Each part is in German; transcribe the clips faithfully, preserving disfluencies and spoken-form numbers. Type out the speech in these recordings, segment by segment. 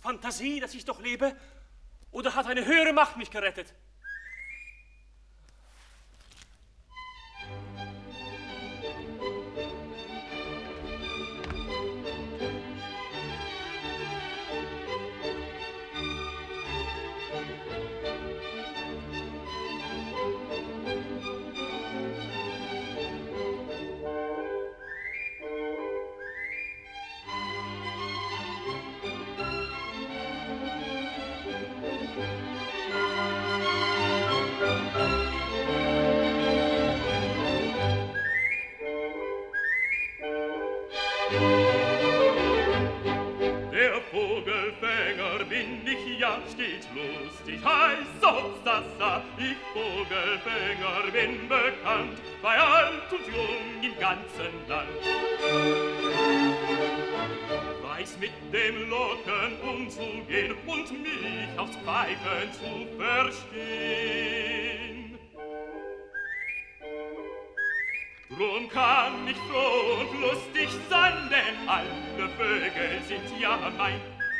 Fantasie, dass ich doch lebe? Oder hat eine höhere Macht mich gerettet? Steht lustig, heiß, Sopsasa, ich Vogelfänger bin bekannt, bei alt und jung im ganzen Land. Weiß mit dem Locken umzugehen und mich aufs Pfeifen zu verstehen. Drum kann ich froh und lustig sein, denn alle Vögel sind ja mein.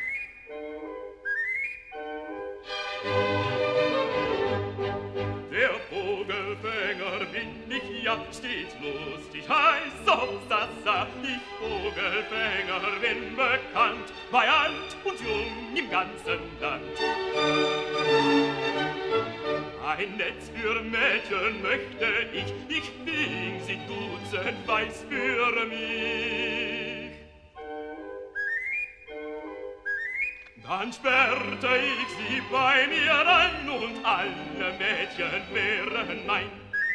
Der Vogelfänger bin ich, ja, steht lustig, heiß, Sopsasa, ich Vogelfänger bin bekannt, bei alt und jung im ganzen Land. Ein Netz für Mädchen möchte ich, ich fing sie dutzend weiß für mich. Dann sperrte ich sie bei mir ein und alle Mädchen wären mein.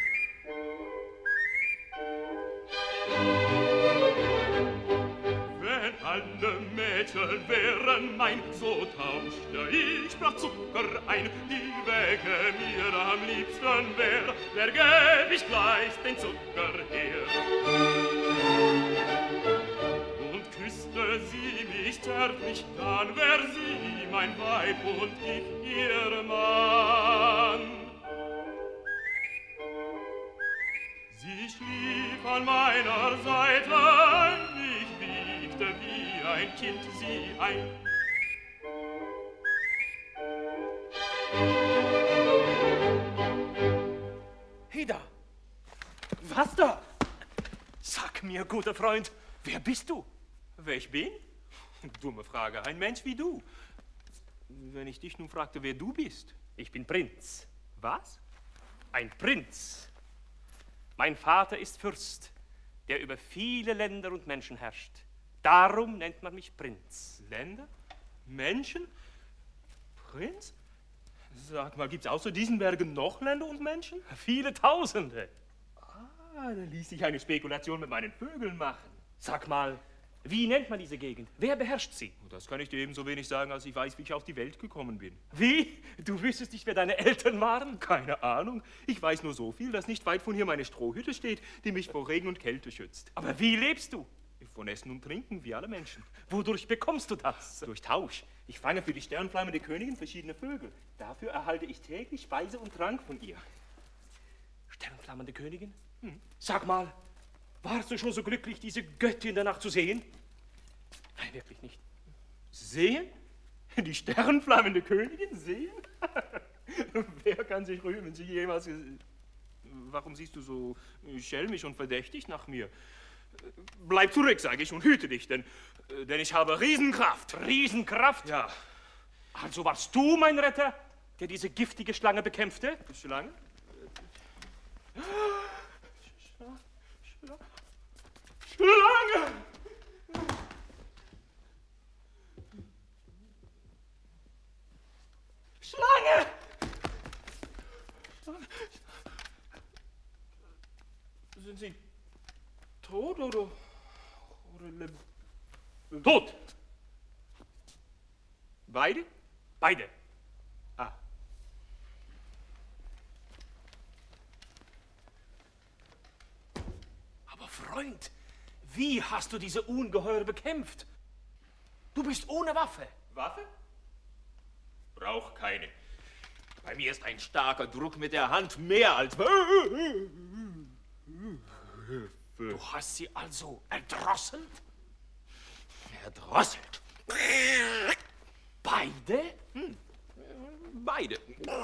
Wenn alle Mädchen wären mein, so tauschte ich sprach Zucker ein, die wege mir am liebsten wär, der gäb ich gleich den Zucker her. Und küsste sie mich zärtlich, dann wär sie mein Weib und ich ihr Mann. Sie schlief an meiner Seite, ich wiegte wie ein Kind sie ein. Heda, was da? Sag mir, guter Freund, wer bist du? Wer ich bin? Dumme Frage, ein Mensch wie du. Wenn ich dich nun fragte, wer du bist. Ich bin Prinz. Was? Ein Prinz. Mein Vater ist Fürst, der über viele Länder und Menschen herrscht. Darum nennt man mich Prinz. Länder? Menschen? Prinz? Sag mal, gibt's außer diesen Bergen noch Länder und Menschen? Viele Tausende. Ah, da ließ sich eine Spekulation mit meinen Vögeln machen. Sag mal, wie nennt man diese Gegend? Wer beherrscht sie? Das kann ich dir ebenso wenig sagen, als ich weiß, wie ich auf die Welt gekommen bin. Wie? Du wüsstest nicht, wer deine Eltern waren? Keine Ahnung. Ich weiß nur so viel, dass nicht weit von hier meine Strohhütte steht, die mich vor Regen und Kälte schützt. Aber wie lebst du? Von Essen und Trinken, wie alle Menschen. Wodurch bekommst du das? Durch Tausch. Ich fange für die sternflammende Königin verschiedene Vögel. Dafür erhalte ich täglich Speise und Trank von ihr. Sternflammende Königin? Hm. Sag mal, warst du schon so glücklich, diese Göttin der Nacht zu sehen? Nein, wirklich nicht. Sehen? Die sternflammende Königin sehen? Wer kann sich rühmen, sie jemals... Warum siehst du so schelmisch und verdächtig nach mir? Bleib zurück, sage ich, und hüte dich, denn, denn ich habe Riesenkraft. Riesenkraft? Ja. Also warst du mein Retter, der diese giftige Schlange bekämpfte? Schlange? Schlange? Schlange! Schlange! Schlange! Sind Sie tot oder, oder leb tot? Beide? Beide. Ah. Aber Freund, wie hast du diese Ungeheuer bekämpft? Du bist ohne Waffe. Waffe? Brauch keine. Bei mir ist ein starker Druck mit der Hand mehr als... Du hast sie also erdrosselt? Erdrosselt? Bah! Beide? Hm. Beide.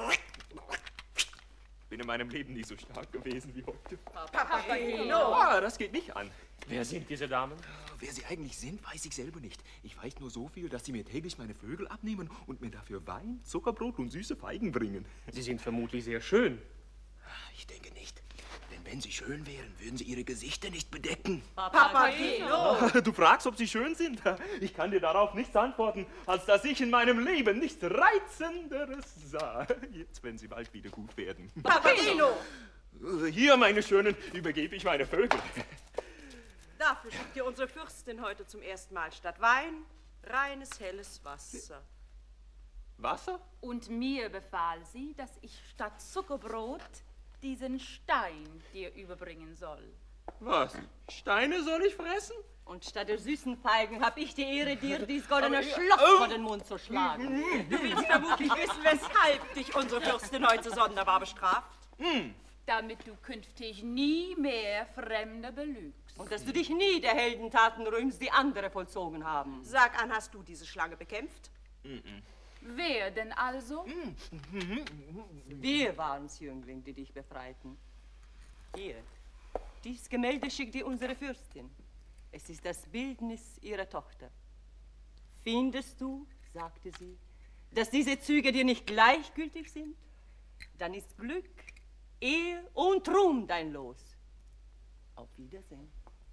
Bin in meinem Leben nie so stark gewesen wie heute. Papageno! Ah, das geht mich an. Wer sind diese Damen? Wer sie eigentlich sind, weiß ich selber nicht. Ich weiß nur so viel, dass sie mir täglich meine Vögel abnehmen und mir dafür Wein, Zuckerbrot und süße Feigen bringen. Sie sind vermutlich sehr schön. Ich denke nicht. Denn wenn sie schön wären, würden sie ihre Gesichter nicht bedecken. Papageno! Du fragst, ob sie schön sind? Ich kann dir darauf nichts antworten, als dass ich in meinem Leben nichts Reizenderes sah. Jetzt, wenn sie bald wieder gut werden. Papageno! Hier, meine Schönen, übergebe ich meine Vögel. Dafür schickt dir unsere Fürstin heute zum ersten Mal statt Wein reines, helles Wasser. Wasser? Und mir befahl sie, dass ich statt Zuckerbrot diesen Stein dir überbringen soll. Was? Steine soll ich fressen? Und statt der süßen Feigen habe ich die Ehre, dir dieses goldene Aber- Schloss Oh. vor den Mund zu schlagen. Du willst vermutlich wissen, weshalb dich unsere Fürstin heute sonderbar bestraft. Damit du künftig nie mehr Fremde belügst. Und dass du dich nie der Heldentaten rühmst, die andere vollzogen haben. Sag an, hast du diese Schlange bekämpft? Wer denn also? Wir waren's, Jüngling, die dich befreiten. Hier, dies Gemälde schickt dir unsere Fürstin. Es ist das Bildnis ihrer Tochter. Findest du, sagte sie, dass diese Züge dir nicht gleichgültig sind? Dann ist Glück, Ehe und Ruhm dein Los. Auf Wiedersehen.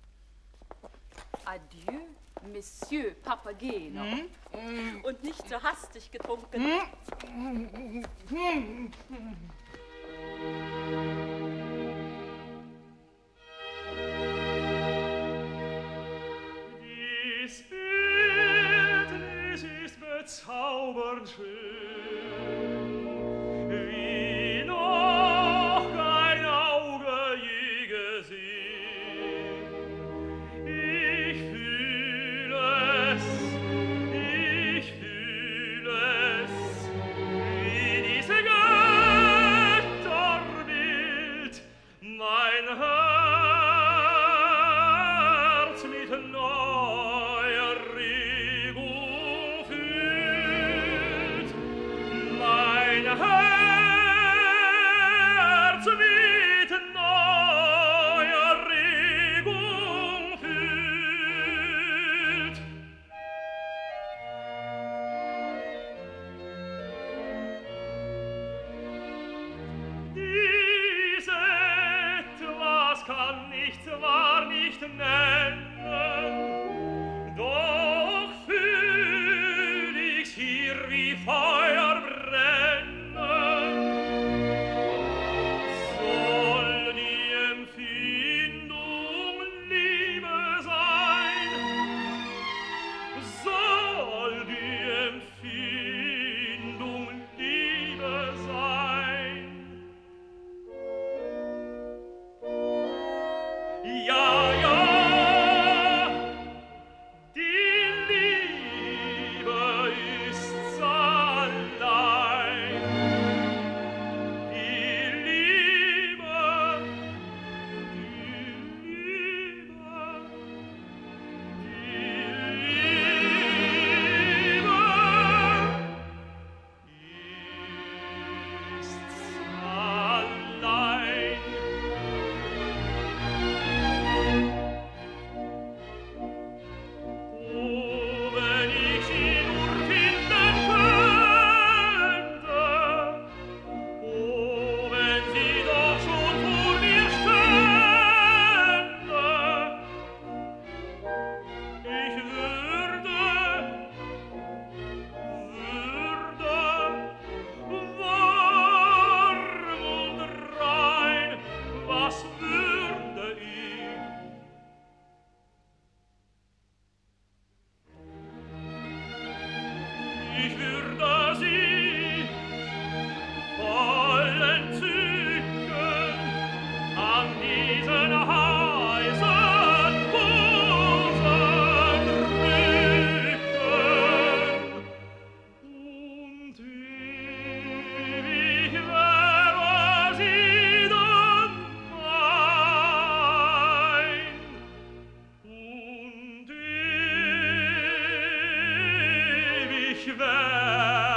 Adieu, Monsieur Papageno. Und nicht so hastig getrunken. Dies Bildnis ist bezaubernd schön, wie noch kein Auge je gesehen. Ich fühle es, ich fühle es, wie diese Götterbild mein Herz mit neuer Regung füllt. Mein Herz mit neuer Regung füllt. Dies Etwas kann ich zwar nicht nennen, doch fühl ich's hier wie Feuer brennen. Soll die Empfindung Liebe sein, soll die Empfindung Liebe sein. Ja, ja, die Liebe ist's allein. Die Liebe, die Liebe, die Liebe ist's allein. Oh, wenn ich sie nur finden könnte, oh, wenn sie doch schon vor mir stände, ich würde, würde warm und rein, was würde ich? Ich würde sie voll entzücken an diesen heißen Busen drücken. Und ewig wäre sie dann mein. Und ewig wäre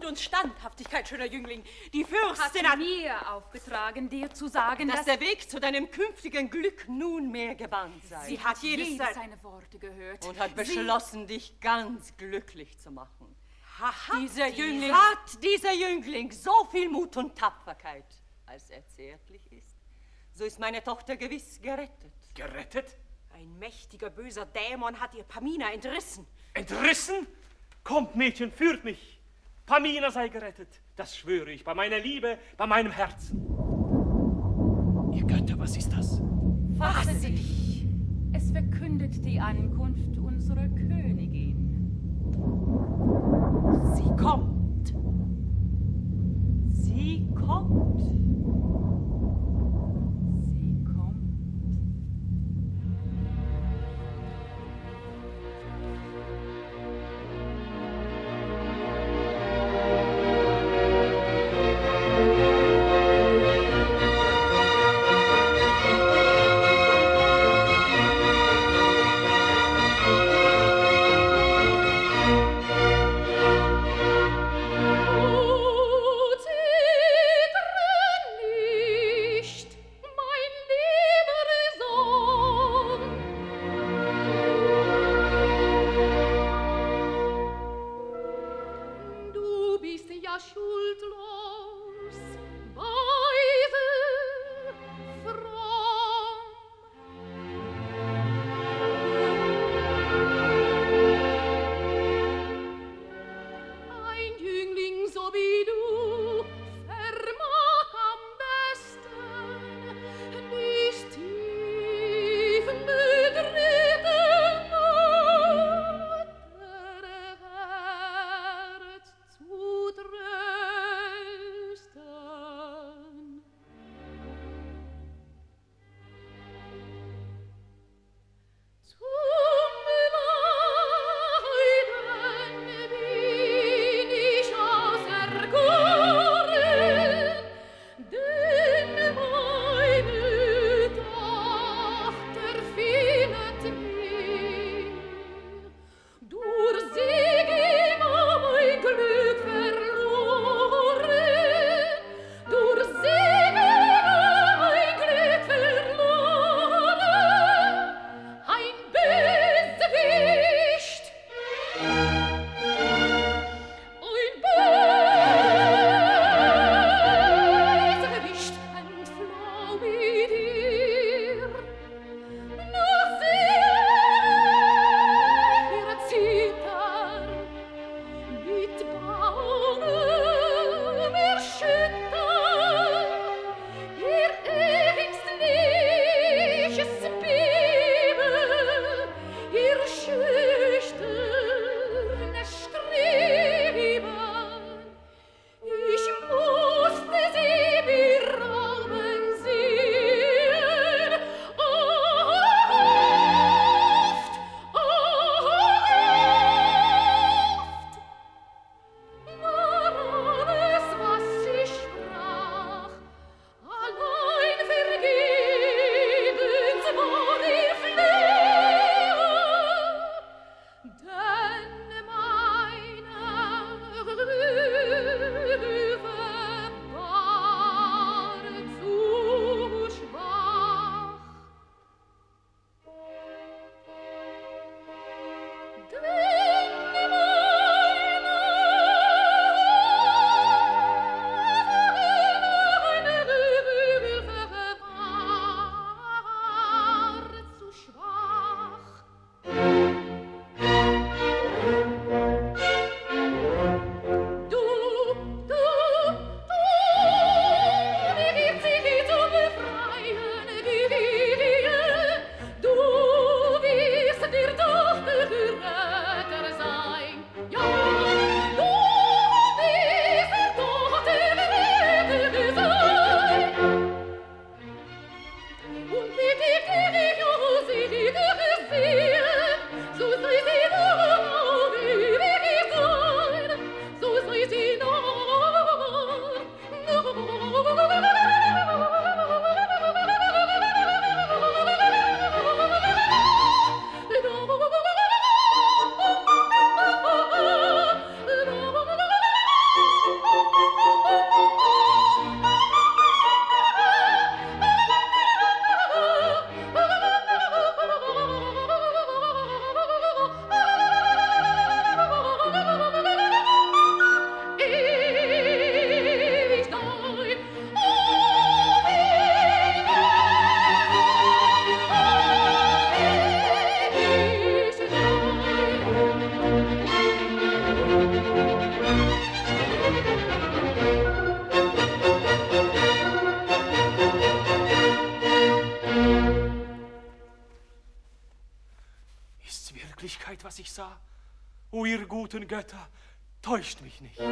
und Standhaftigkeit, schöner Jüngling. Die Fürstin Hat hat... mir aufgetragen, dir zu sagen, Dass dass... der Weg zu deinem künftigen Glück nunmehr gebannt sei. Sie hat jedes, jedes sein- seine Worte gehört. Und hat Sie- beschlossen, dich ganz glücklich zu machen. Hat Dieser die- Jüngling hat dieser Jüngling so viel Mut und Tapferkeit, als er zärtlich ist, so ist meine Tochter gewiss gerettet. Gerettet? Ein mächtiger, böser Dämon hat ihr Pamina entrissen. Entrissen? Kommt, Mädchen, führt mich. Pamina sei gerettet. Das schwöre ich bei meiner Liebe, bei meinem Herzen. Ihr Götter, was ist das? Fasse dich. Es verkündet die Ankunft unserer Königin. Sie kommt. Sie kommt. Sie kommt. Du bist ja schuldlos, weise, fromm. Ein Jüngling so wie du vermag am besten dies tiefen bedrehten Mutterherz zu trösten. ich sah. O ihr guten Götter, täuscht mich nicht.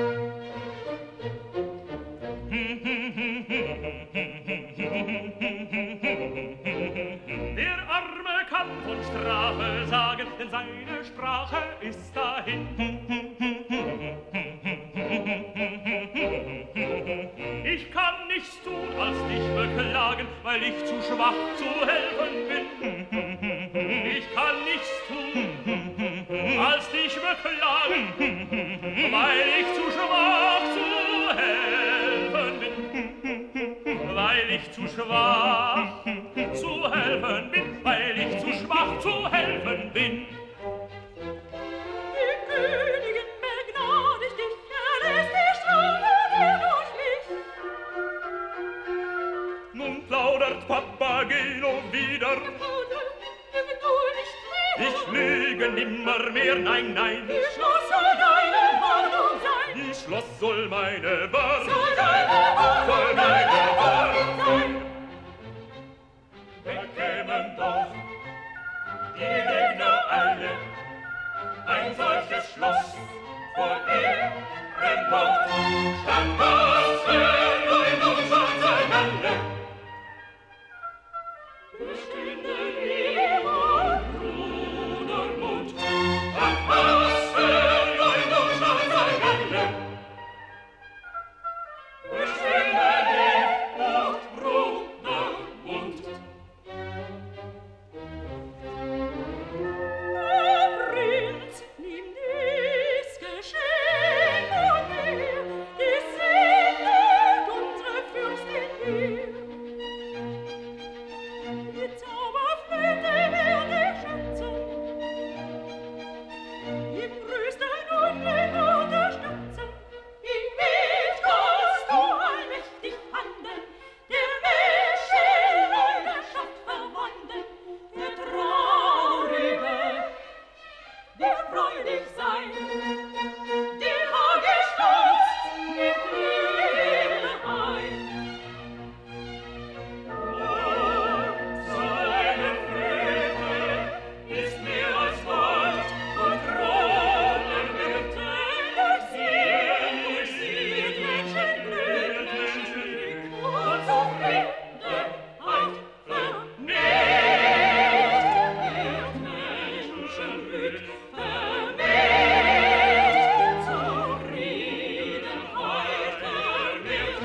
Der Arme kann von Strafe sagen, denn seine Sprache ist dahin. Ich kann nichts tun, als dich beklagen, weil ich zu schwach zu helfen bin. Ich kann nichts tun, als dich beklagen, weil ich zu schwach zu helfen bin. Weil ich zu schwach zu helfen bin, weil ich zu schwach zu helfen bin. Die Königin begnadigt dich, erlässt die Strafe dir durch mich. Nun plaudert Papageno wieder. Ich lüge nimmer mehr, nein, nein. Die Schloss soll deine Warnung sein. Die Schloss soll meine Warnung Soll deine Warnung, deine Warnung sein. Bekämen doch die Lügner alle ein solches Schloss vor ihrem Mund. Statt was Verleumdung schon sein alle. Bestünde niemand Brudermut. Statt was Verleumdung schon sein alle. Bestünde niemand Brudermut. Der Prinz, nimm dies Geschenk von mir, dies segnet unsere Fürstin hier. Die Zauberflöte wird dich schützen, im größten Unglück unterstützen. In mich kannst du allmächtig handeln, der Menschen Leidenschaft verwandeln. Der Traurige wird freudig sein, der Hagestolz nimmt Liebe ein. Seine Flöte ist mehr als Gold und Kronen wird Durch sie, durch sie wird Menschenglück und Zufriedenheit vermehrt. Wird Menschenglück vermehrt, Zufriedenheit vermehrt.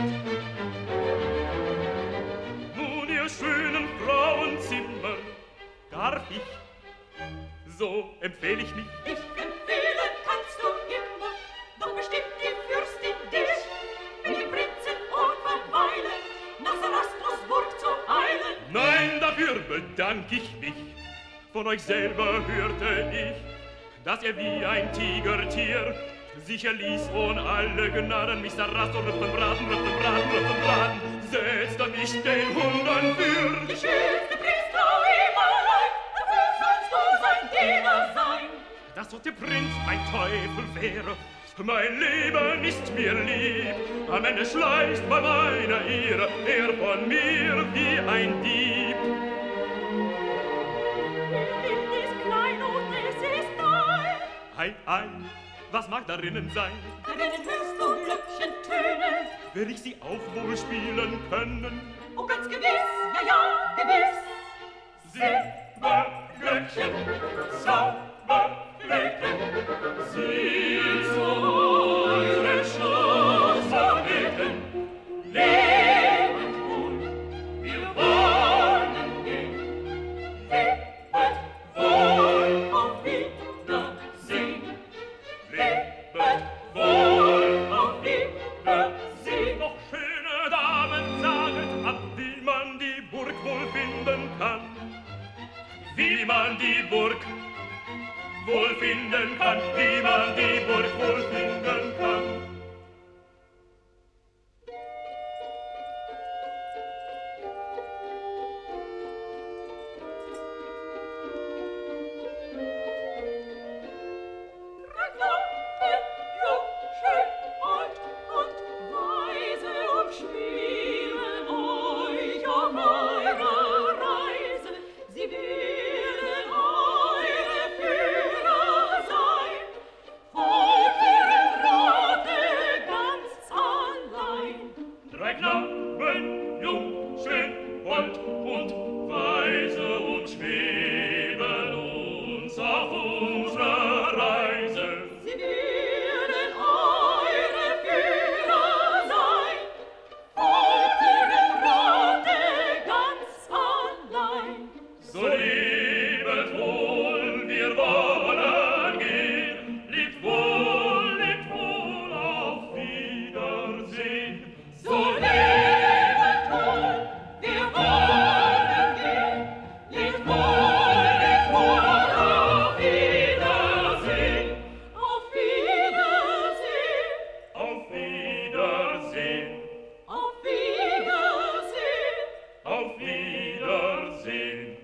Nun, ihr schönen Frauenzimmer, darf ich, so empfehl ich mich, Dich empfehlen kannst du immer, doch bestimmt die Fürstin dich, mit dem Prinzen unverweilen, nach Sarastros zu eilen. nein, dafür bedank ich mich. Von euch selber hörte ich, dass ihr wie ein Tigertier sich erließ und alle Gnaden mich Sarastro Rüpfen braten, Rüpfen braten, Rüpfen braten, setzte mich den Hunden für. Die schönste Priester ihm allein, dafür sollst du sein Diener sein. Dass doch der Prinz mein Teufel wäre, mein Leben ist mir lieb. Am Ende schleicht bei meiner Ehre er von mir wie ein Dieb. Nimm dies Kleinod, es ist dein. Ei, ei, was mag darinnen sein? Darinnen hörst du Glöckchen tönen. Will ich sie auch wohl spielen können? Oh, ganz gewiss, ja, ja, gewiss. Silberglöckchen, Zauberflöten, sie zu unseren Schlossernöten. Lebet wohl, wir wollen gehen. Lebet wohl, auf Wiedersehen. Lebet wohl, auf Wiedersehen. Noch schöne Damen, saget ab, wie man die Burg wohl finden kann. Wie man die Burg wohl finden kann, wie man die Burg wohl finden kann. Sie werden eure Führer Wiedersehen. Auf Wiedersehen. Auf Wiedersehen.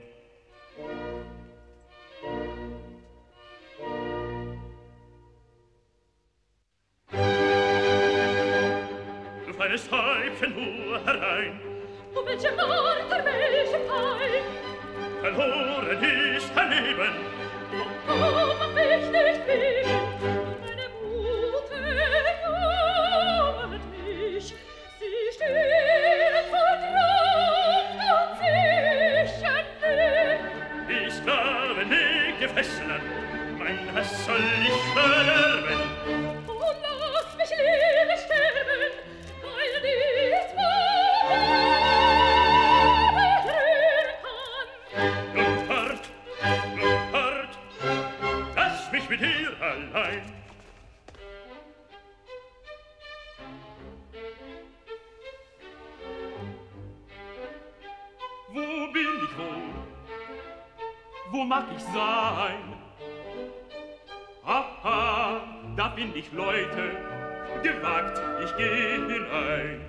Du feines Weibchen, nur herein. Oh, welche Marter, welche Pein. Verloren ist dein Leben. Oh, mach mich nicht beben. Meine Mutter jammert mich. Sie steht voll Traum und zwischen mir. Die Sklaven mit gefesselt, mein Hass soll ich verderben. Oh, lass mich lieber sterben, weil dies Blut hart, Blut hart, lass mich mit dir allein. Wo bin ich wohl? Wo mag ich sein? Aha, da find ich Leute, gewagt, ich geh hinein.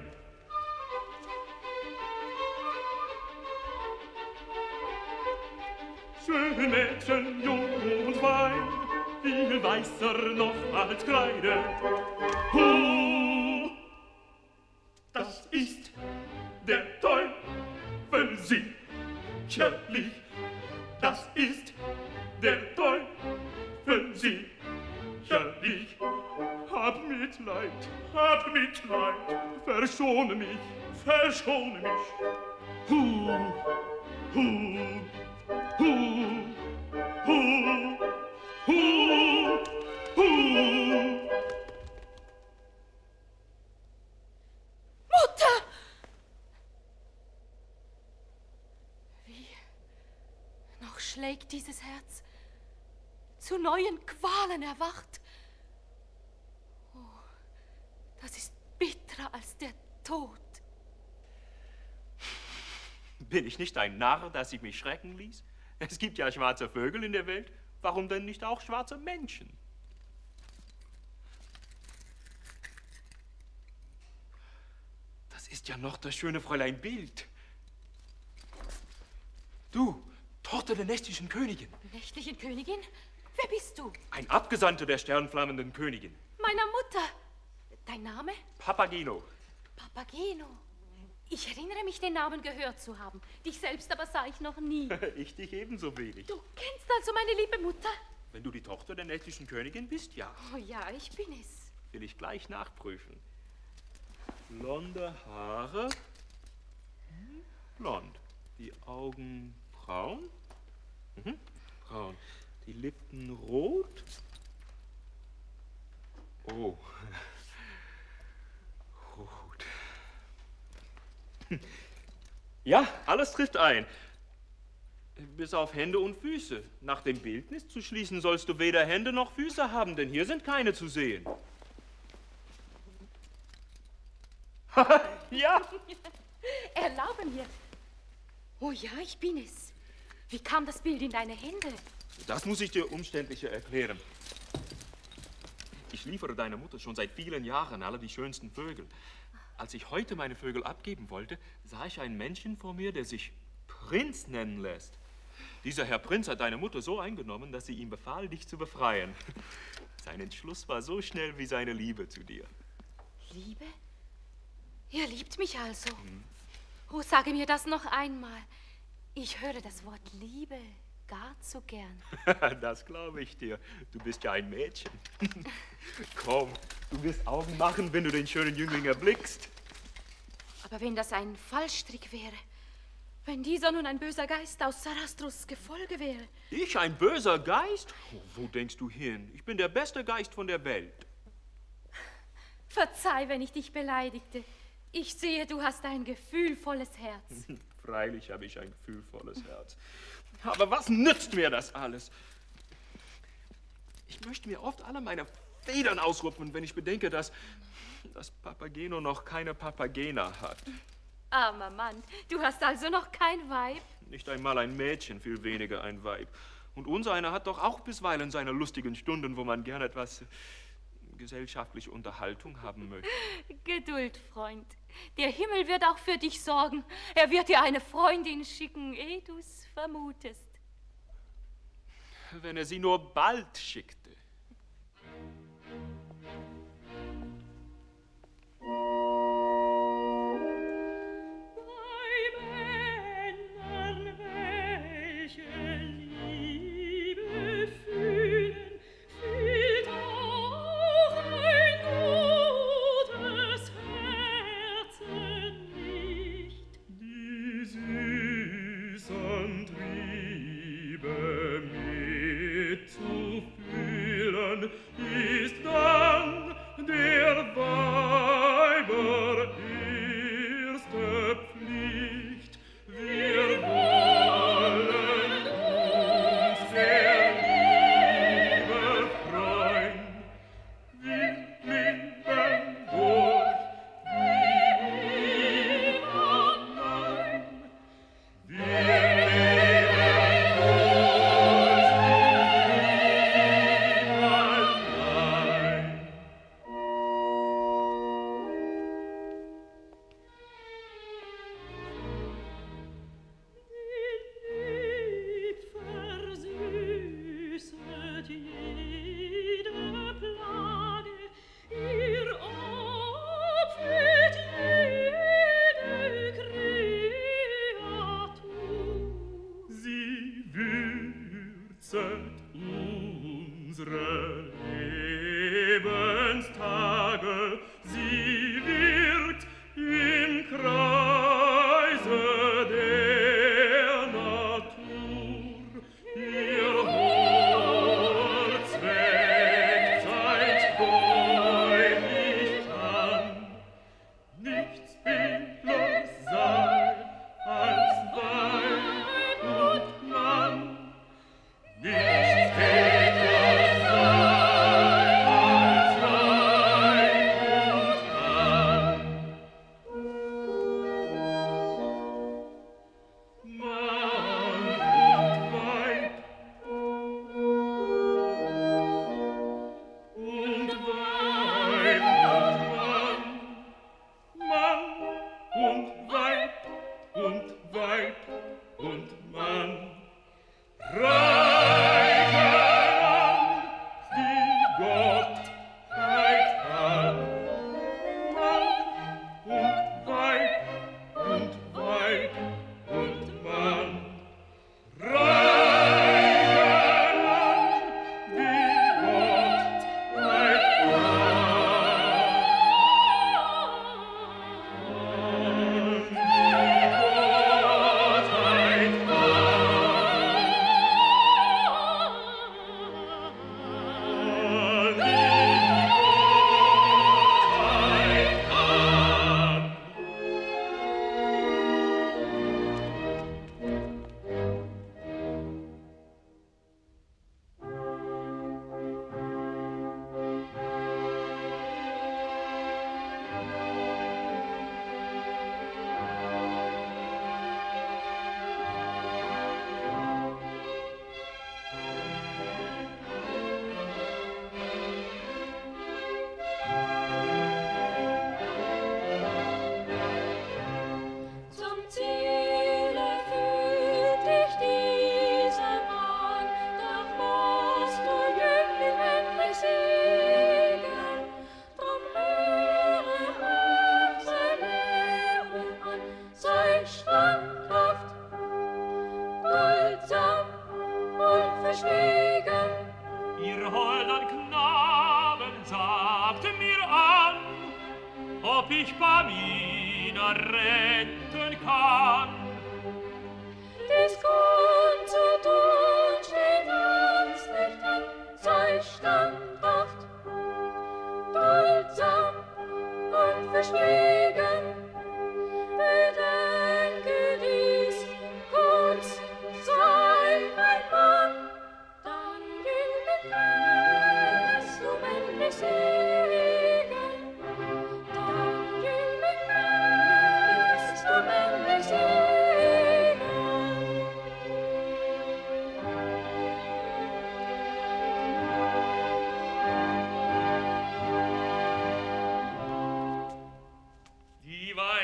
Schöne Mädchen, jung und fein, viel weißer noch als Kreide. Huh, das ist der Teufel sicherlich. Das ist der Teufel sicherlich. Hab Mitleid, hab Mitleid, verschone mich, verschone mich. Huh, huh. Hu, hu, hu, hu. Mutter! Wie noch schlägt dieses Herz, zu neuen Qualen erwacht. Oh, das ist bitterer als der Tod. Bin ich nicht ein Narr, dass ich mich schrecken ließ? Es gibt ja schwarze Vögel in der Welt. Warum denn nicht auch schwarze Menschen? Das ist ja noch das schöne Fräulein Bild. Du, Tochter der nächtlichen Königin. Nächtlichen Königin? Wer bist du? Ein Abgesandter der sternflammenden Königin. Meiner Mutter. Dein Name? Papageno. Papageno. Ich erinnere mich, den Namen gehört zu haben. Dich selbst aber sah ich noch nie. Ich dich ebenso wenig. Du kennst also meine liebe Mutter? Wenn du die Tochter der nächtlichen Königin bist, ja. Oh ja, ich bin es. Will ich gleich nachprüfen. Blonde Haare. Blond. Die Augen braun. Mhm. Braun. Die Lippen rot. Oh. Rot. Ja, alles trifft ein. Bis auf Hände und Füße. Nach dem Bildnis zu schließen sollst du weder Hände noch Füße haben, denn hier sind keine zu sehen. Ja. Erlaube mir. Oh ja, ich bin es. Wie kam das Bild in deine Hände? Das muss ich dir umständlicher erklären. Ich liefere deiner Mutter schon seit vielen Jahren alle die schönsten Vögel. Als ich heute meine Vögel abgeben wollte, sah ich ein Männchen vor mir, der sich Prinz nennen lässt. Dieser Herr Prinz hat deine Mutter so eingenommen, dass sie ihm befahl, dich zu befreien. Sein Entschluss war so schnell wie seine Liebe zu dir. Liebe? Er liebt mich also. Hm. Oh, sage mir das noch einmal. Ich höre das Wort Liebe gar zu gern. Das glaube ich dir. Du bist ja ein Mädchen. Komm, du wirst Augen machen, wenn du den schönen Jüngling erblickst. Aber wenn das ein Fallstrick wäre, wenn dieser nun ein böser Geist aus Sarastros Gefolge wäre. Ich, ein böser Geist? Oh, wo denkst du hin? Ich bin der beste Geist von der Welt. Verzeih, wenn ich dich beleidigte. Ich sehe, du hast ein gefühlvolles Herz. Freilich habe ich ein gefühlvolles Herz. Aber was nützt mir das alles? Ich möchte mir oft alle meine Federn ausrupfen, wenn ich bedenke, dass, dass Papageno noch keine Papagena hat. Armer Mann, du hast also noch kein Weib? Nicht einmal ein Mädchen, viel weniger ein Weib. Und unsereiner hat doch auch bisweilen seine lustigen Stunden, wo man gern etwas gesellschaftliche Unterhaltung haben möchte. Geduld, Freund. Der Himmel wird auch für dich sorgen. Er wird dir eine Freundin schicken, ehe du's vermutest. Wenn er sie nur bald schickte.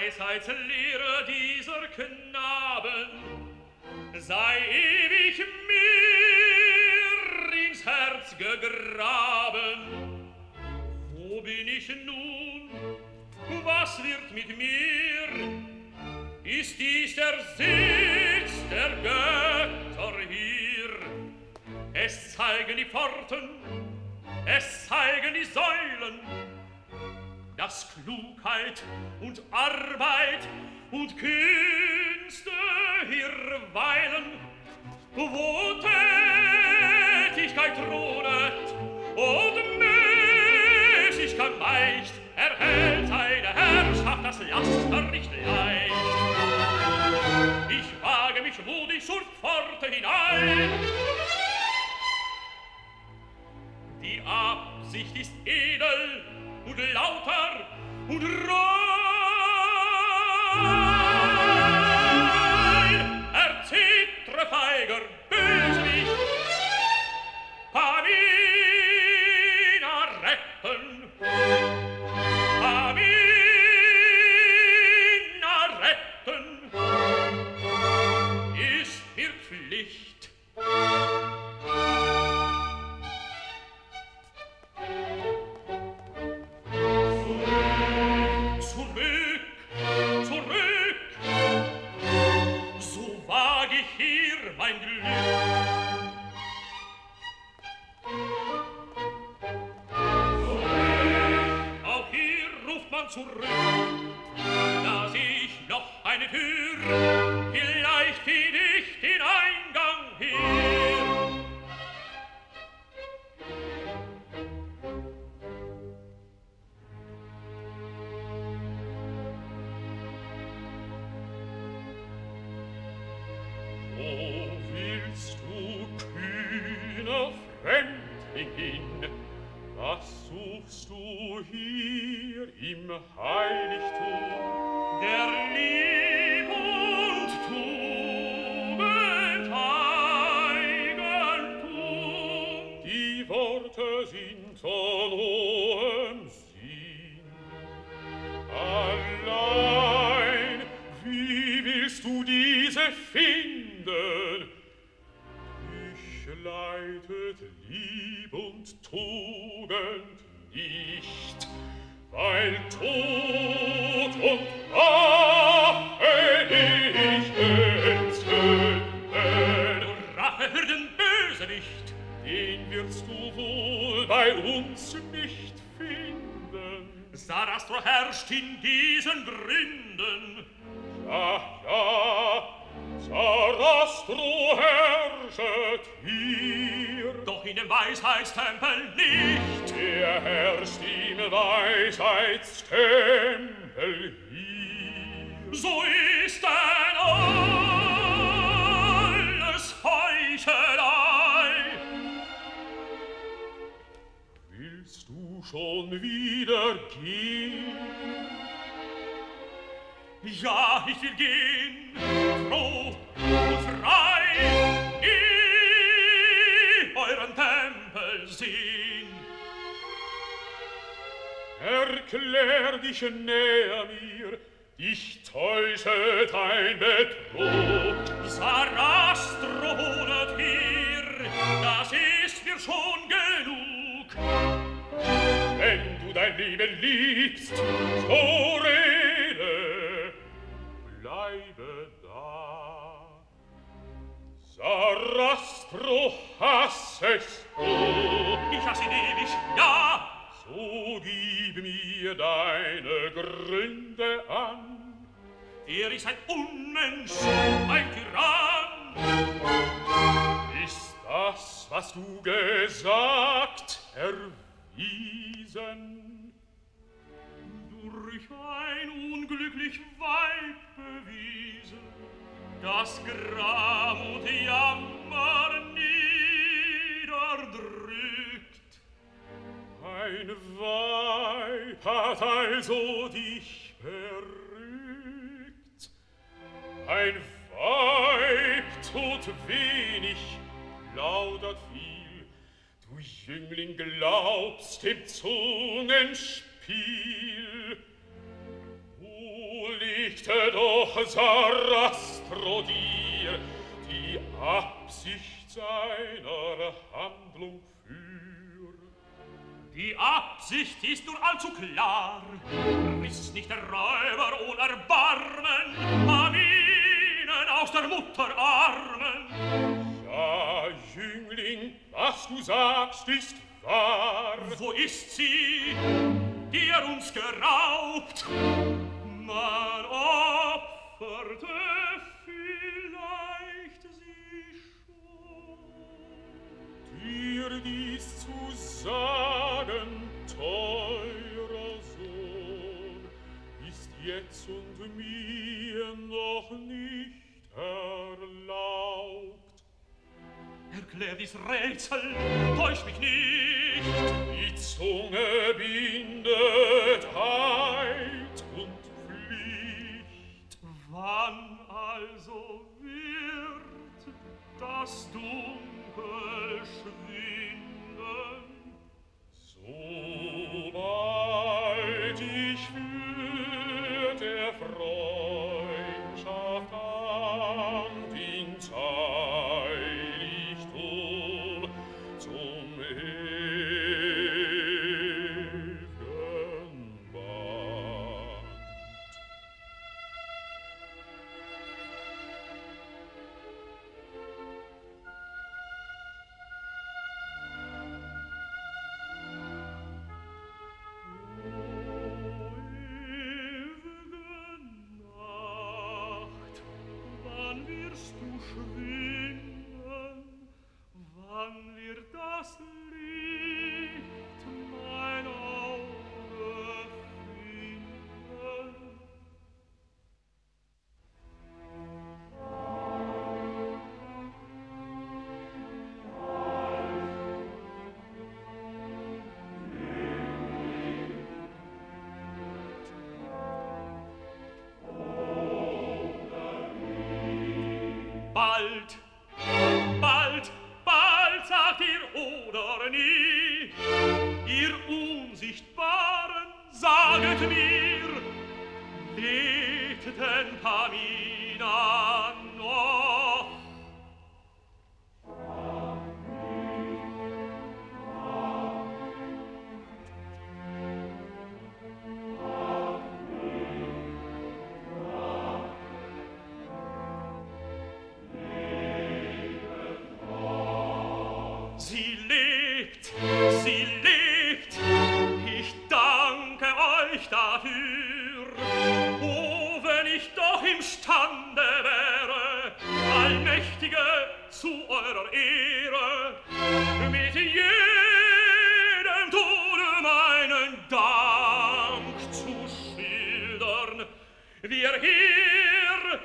Weisheitslehre dieser Knaben sei ewig mir ins Herz gegraben. Wo bin ich nun? Was wird mit mir? Ist dies der Sitz der Götter hier? Es zeigen die Pforten, es zeigen die Säulen, dass Klugheit und Arbeit und Künste hier weilen, wo Tätigkeit thronet und Mäßigkeit weicht, erhält eine Herrschaft das Laster nicht leicht. Ich wage mich mutig zur Pforte hinein. Die Absicht ist edel und lauter und rein. Erzittre feiger Bösewicht, Pamina retten, Pamina retten, ist mir Pflicht. Zurück, da sehe ich noch eine Tür, vielleicht finde ich den Eingang hier. Wo willst du, kühner Fremdling, hin? Was suchst du hier im Heiligtum? Der Lieb und Tugend Eigentum. Die Worte sind von hohem Sinn. Allein, wie willst du diese finden? Dich leitet Lieb und Tugend nicht, weil Tod und Rache dich entzünden. Rache für den Bösewicht, den wirst du wohl bei uns nicht finden. Sarastro herrscht in diesen Gründen. Ja, ja, Sarastro herrschet hier, doch in dem Weisheitstempel nicht. Er herrscht im Weisheitstempel hier. So ist denn alles Heuchelei. Willst du schon wieder gehen? Ja, ich will gehen, froh und frei, in euren Tempel sehen. Erklär dich näher mir, dich täuschet ein Betrug. Sarastro holet hier, das ist mir schon genug. Wenn du dein Leben liebst, so rede, bleibe da. Sarastro hassest du. Ich hasse ihn ewig, ja. So gib mir deine Gründe an. Er ist ein Unmensch, ein Tyrann. Ist das, was du gesagt, erwiesen? Durch ein unglücklich Weib bewiesen, das Gram und Jammer niederdrückt. Ein Weib hat also dich berückt. Ein Weib tut wenig, plaudert viel. Du Jüngling glaubst dem Zungenspiel. Du Sarastro dir die Absicht seiner Handlung führt. Die Absicht ist nun allzu klar. Riss nicht der Räuber ohne Erbarmen Aminen aus der Mutter Armen. Ja, Jüngling, was du sagst, ist wahr. Wo ist sie, die er uns geraubt? Man opferte vielleicht sie schon. Dir dies zu sagen, teurer Sohn, ist jetzt und mir noch nicht erlaubt. Erklär dies Rätsel, täusch mich nicht. Die Zunge bindet Heid und Pflicht. Wann also wird das Dunkel schwinden? Sobald ich für der Freundschaft Hand in Heiligtum zum ewigen Band. Wann wirst du schwinden? Wann wird das Licht mein Auge finden? Bald, bald, bald, sagt ihr oder nie, ihr Unsichtbaren, saget mir, lebt denn Pamina noch? Sie lebt, sie lebt, ich danke euch dafür. Oh, wenn ich doch imstande wäre, Allmächtige, zu eurer Ehre, mit jedem Tode meinen Dank zu schildern. Wir hier,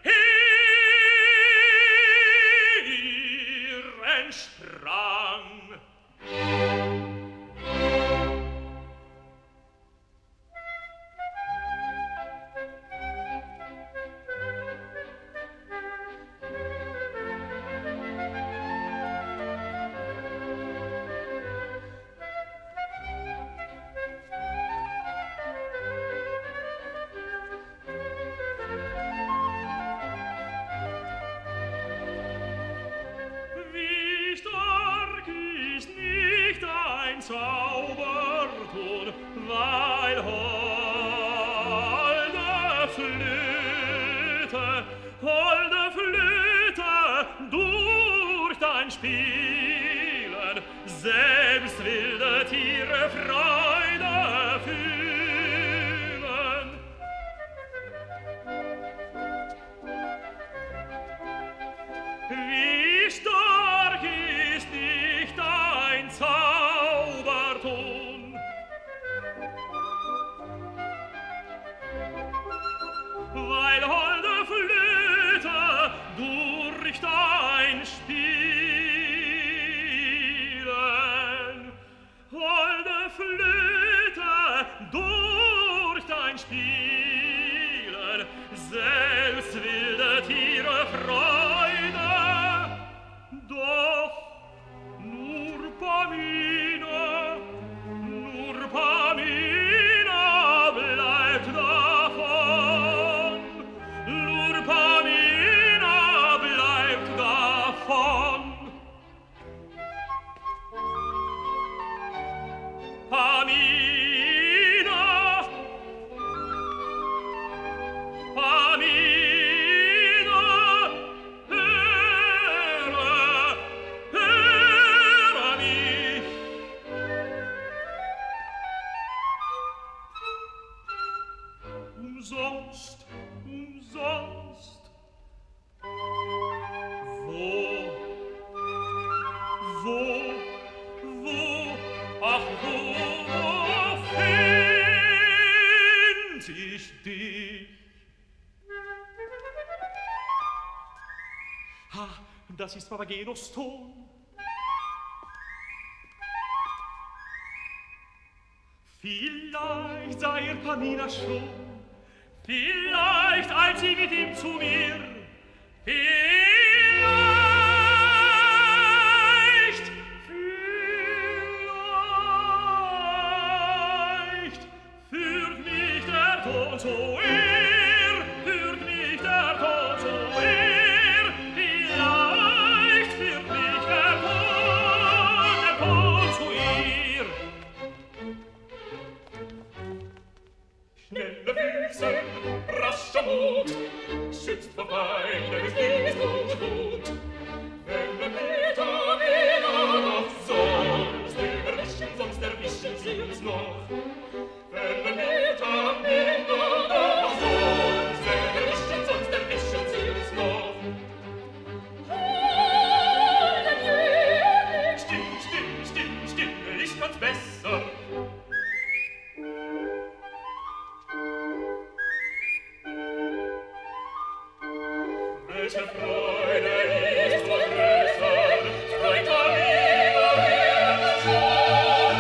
hier entsprang. Wie stark ist nicht ein Zauberton, weil holde Flöte, holde Flöte, durch dein Spielen selbst wilde Tiere Freude fühlen. Wie stark ist nicht ein Zauberton, weil holde Flöte durch dein Spielen, holde Flöte durch dein Spielen, selbst wilde Tiere Freude, doch nur Pamina, nur Pamina bleibt davon umsonst, umsonst. Wo, wo, wo, ach wo, wo find ich dich? Ha, das ist Papagenos Ton. Vielleicht sah er Pamina schon, vielleicht eilt sie mit ihm zu mir, vielleicht, vielleicht führt mich der Ton zu ihr, führt mich der Ton zu ihr, vielleicht führt mich der Ton, der Ton zu ihr. Schnelle Füße, rascher Mut, schützt vor Feinden, ist und gut. Wenn wir mit Amina noch sonst erwischen, sonst erwischen sie uns noch. Wenn wir mit Amina noch sonst erwischen, sonst erwischen sie uns noch. Still, still, still, still, ich kann's besser. Welche Freude ist wohl größer, freut Amina werden schon.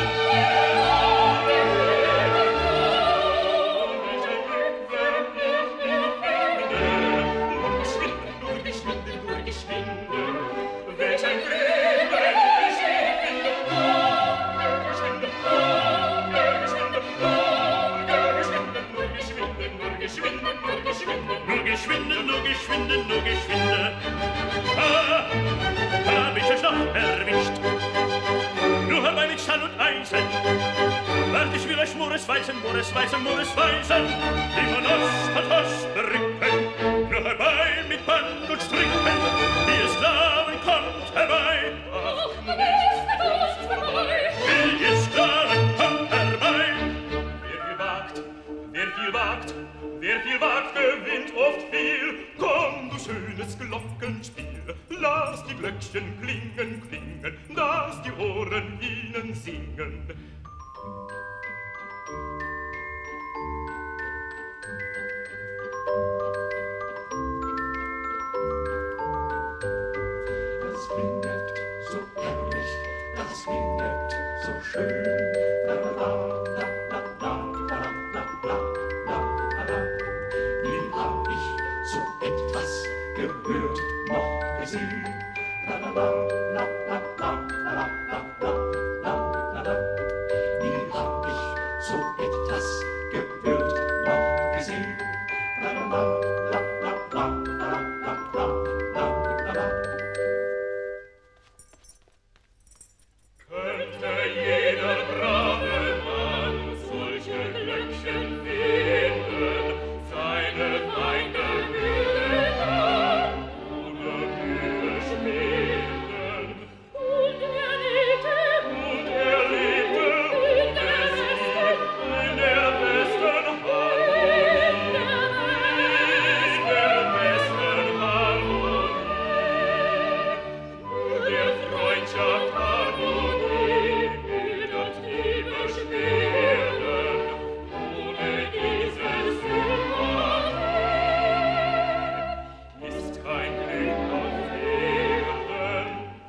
Welcher Glück, wenn ich mich finde, nur geschwinde, nur geschwinde, nur geschwinde. Welcher Glück, wenn ich mich finde, nur geschwinde, nur geschwinde, nur geschwinde, nur geschwinde, nur geschwinde, nur geschwinde, nur geschwinde, nur geschwinde, nur geschwinde. Ah, hab ich euch noch erwischt. Nur herbei mit Schall und Eisen. Wart ich will euch Mures weisen, Mures weisen, Mures weisen. Immer Ost und Ost berücken. Nur herbei mit Band und Stricken. Wie es Sklaven kommt herbei. Ach, nicht mit Ost vorbei. Wie es Sklaven kommt herbei. Wer viel wagt, wer viel wagt, wer viel wagt, gewinnt oft viel. Komm, du schönes Glockenspiel, lass die Glöckchen klingen, klingen, lass die Ohren ihnen singen. Das klingt so ehrlich, das klingt so schön. La la la la la la la la la la la. Nie hab ich so etwas gehört noch gesehen. La la la la la la la la la la la. Nie hab ich so etwas gehört noch gesehen. La la la la la la la la la la. Könnte jeder brave Mann solche Glöckchen finden, seine Feinde hüten, ohne Mühe spielen. Und er lebte, und er lebte, in der besten, in der besten Harmonie, in der besten Harmonie, der Freundschaft Harmonie, hindert die Beschwerden, ohne diese Sympathie ist kein Glück auf Erden.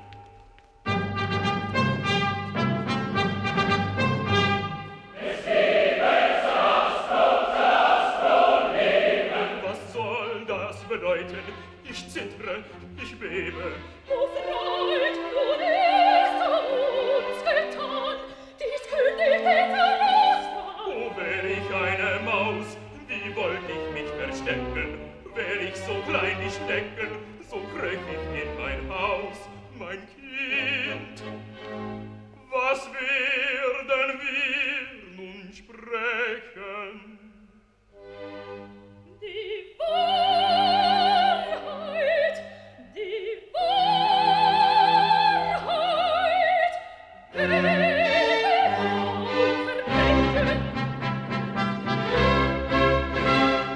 Was soll das bedeuten? Ich zittre, ich bebe. O Freund, du hast uns getan, dies kündigt den Verlust an. Oh, wär ich eine Maus, wie wollt ich mich verstecken? Wär ich so klein wie Stecken, so kröch ich in mein Haus, mein Kind. Was werden wir nun sprechen? Die Wahrheit, die Wahrheit, Hilfe auf Verbrechen.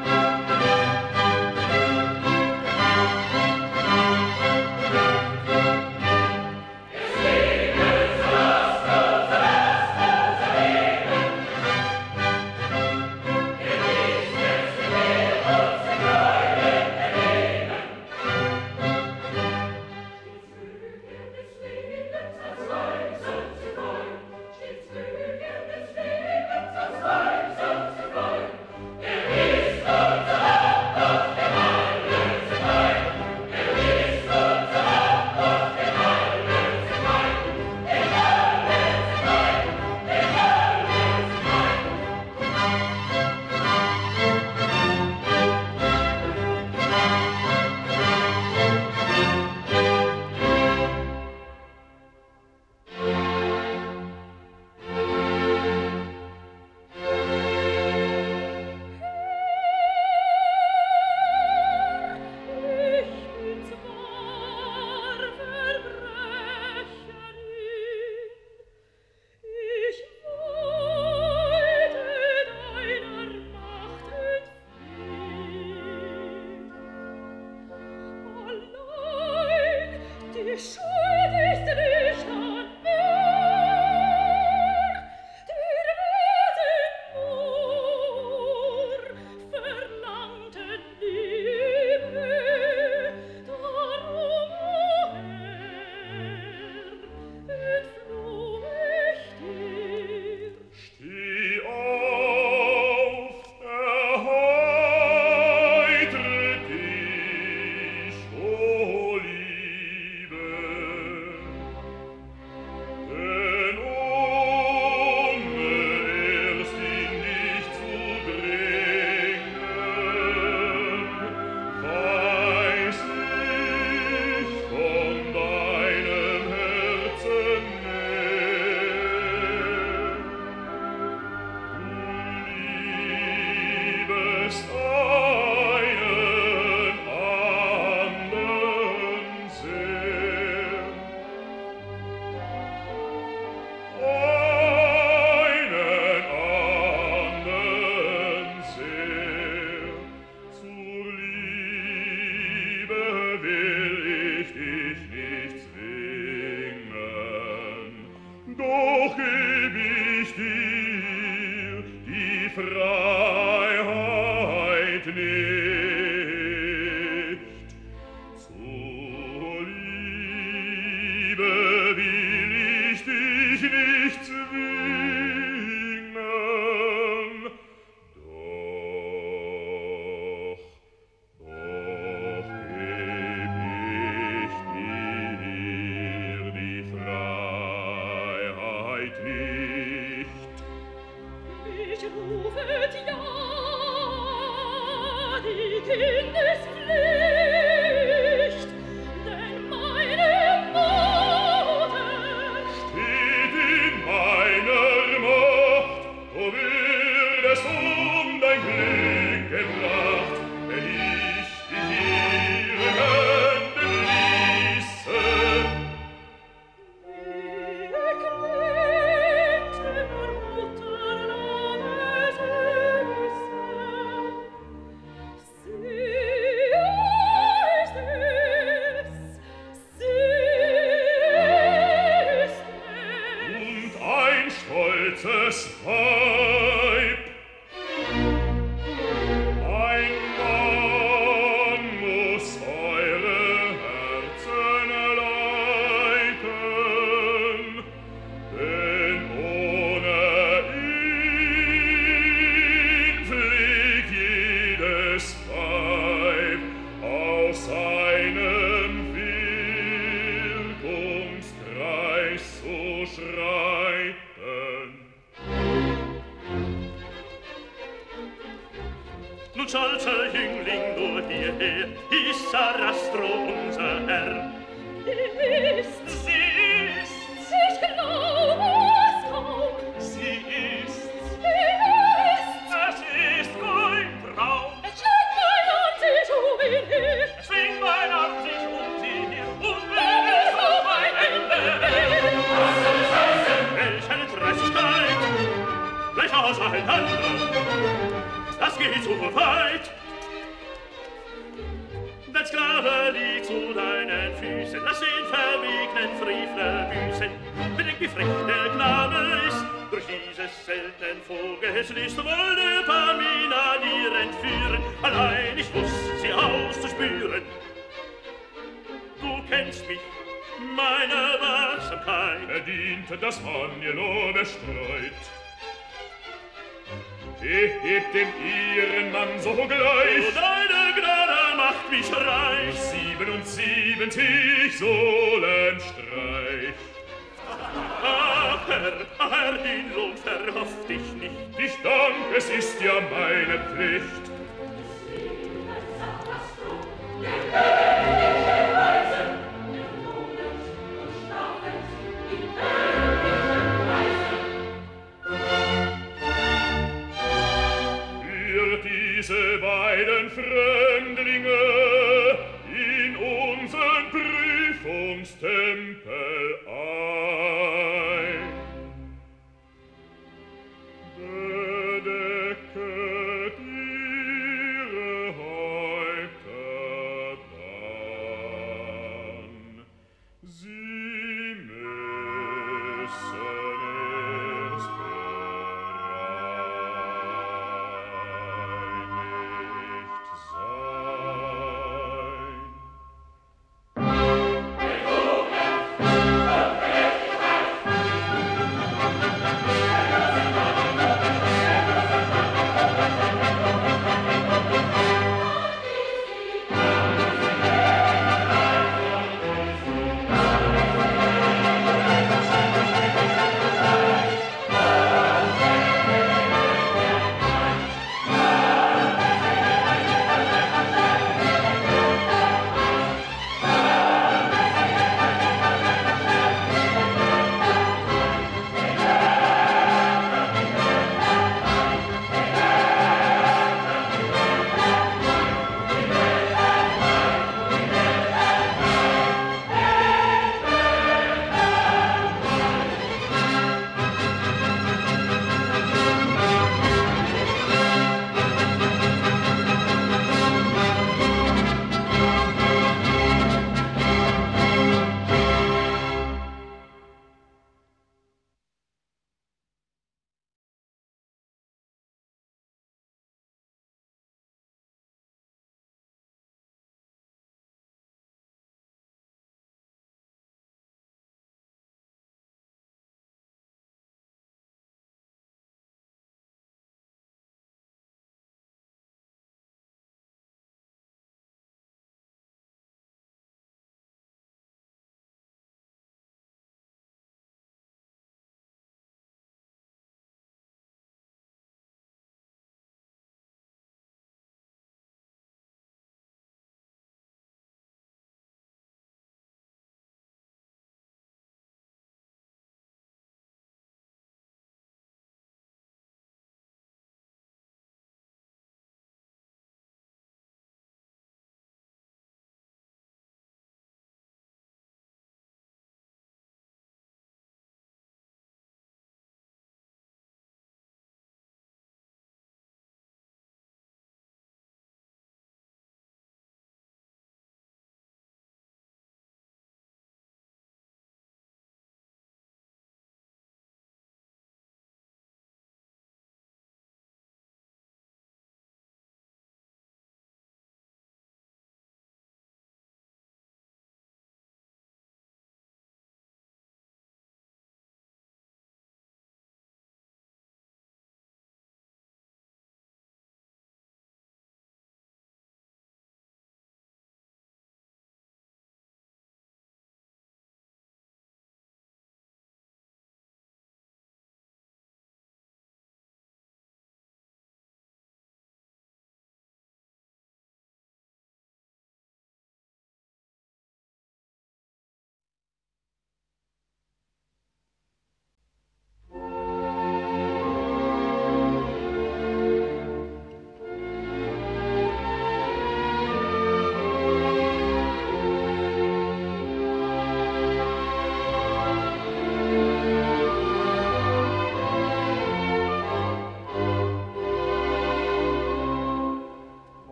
Thank you.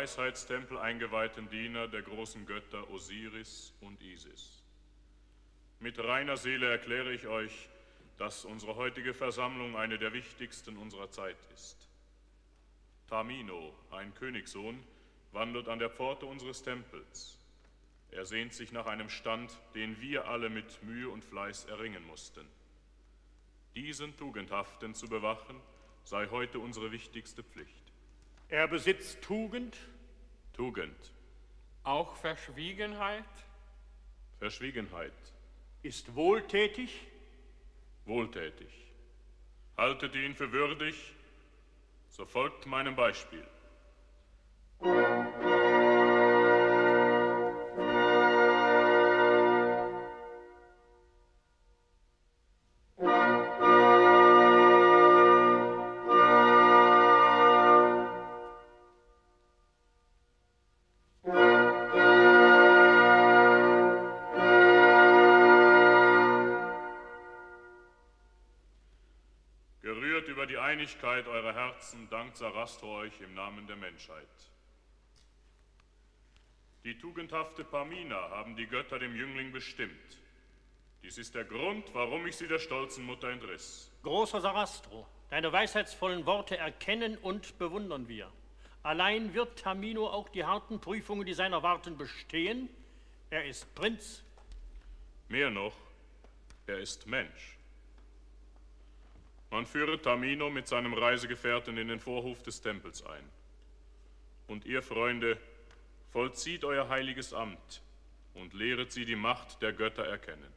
Weisheitstempel eingeweihten Diener der großen Götter Osiris und Isis. Mit reiner Seele erkläre ich euch, dass unsere heutige Versammlung eine der wichtigsten unserer Zeit ist. Tamino, ein Königssohn, wandelt an der Pforte unseres Tempels. Er sehnt sich nach einem Stand, den wir alle mit Mühe und Fleiß erringen mussten. Diesen Tugendhaften zu bewachen, sei heute unsere wichtigste Pflicht. Er besitzt Tugend? Tugend. Auch Verschwiegenheit? Verschwiegenheit. Ist wohltätig? Wohltätig. Haltet ihr ihn für würdig, so folgt meinem Beispiel. Einigkeit eurer Herzen dankt Sarastro euch im Namen der Menschheit. Die tugendhafte Pamina haben die Götter dem Jüngling bestimmt. Dies ist der Grund, warum ich sie der stolzen Mutter entriss. Großer Sarastro, deine weisheitsvollen Worte erkennen und bewundern wir. Allein wird Tamino auch die harten Prüfungen, die seiner warten, bestehen? Er ist Prinz. Mehr noch, er ist Mensch. Man führe Tamino mit seinem Reisegefährten in den Vorhof des Tempels ein. Und ihr, Freunde, vollzieht euer heiliges Amt und lehret sie die Macht der Götter erkennen.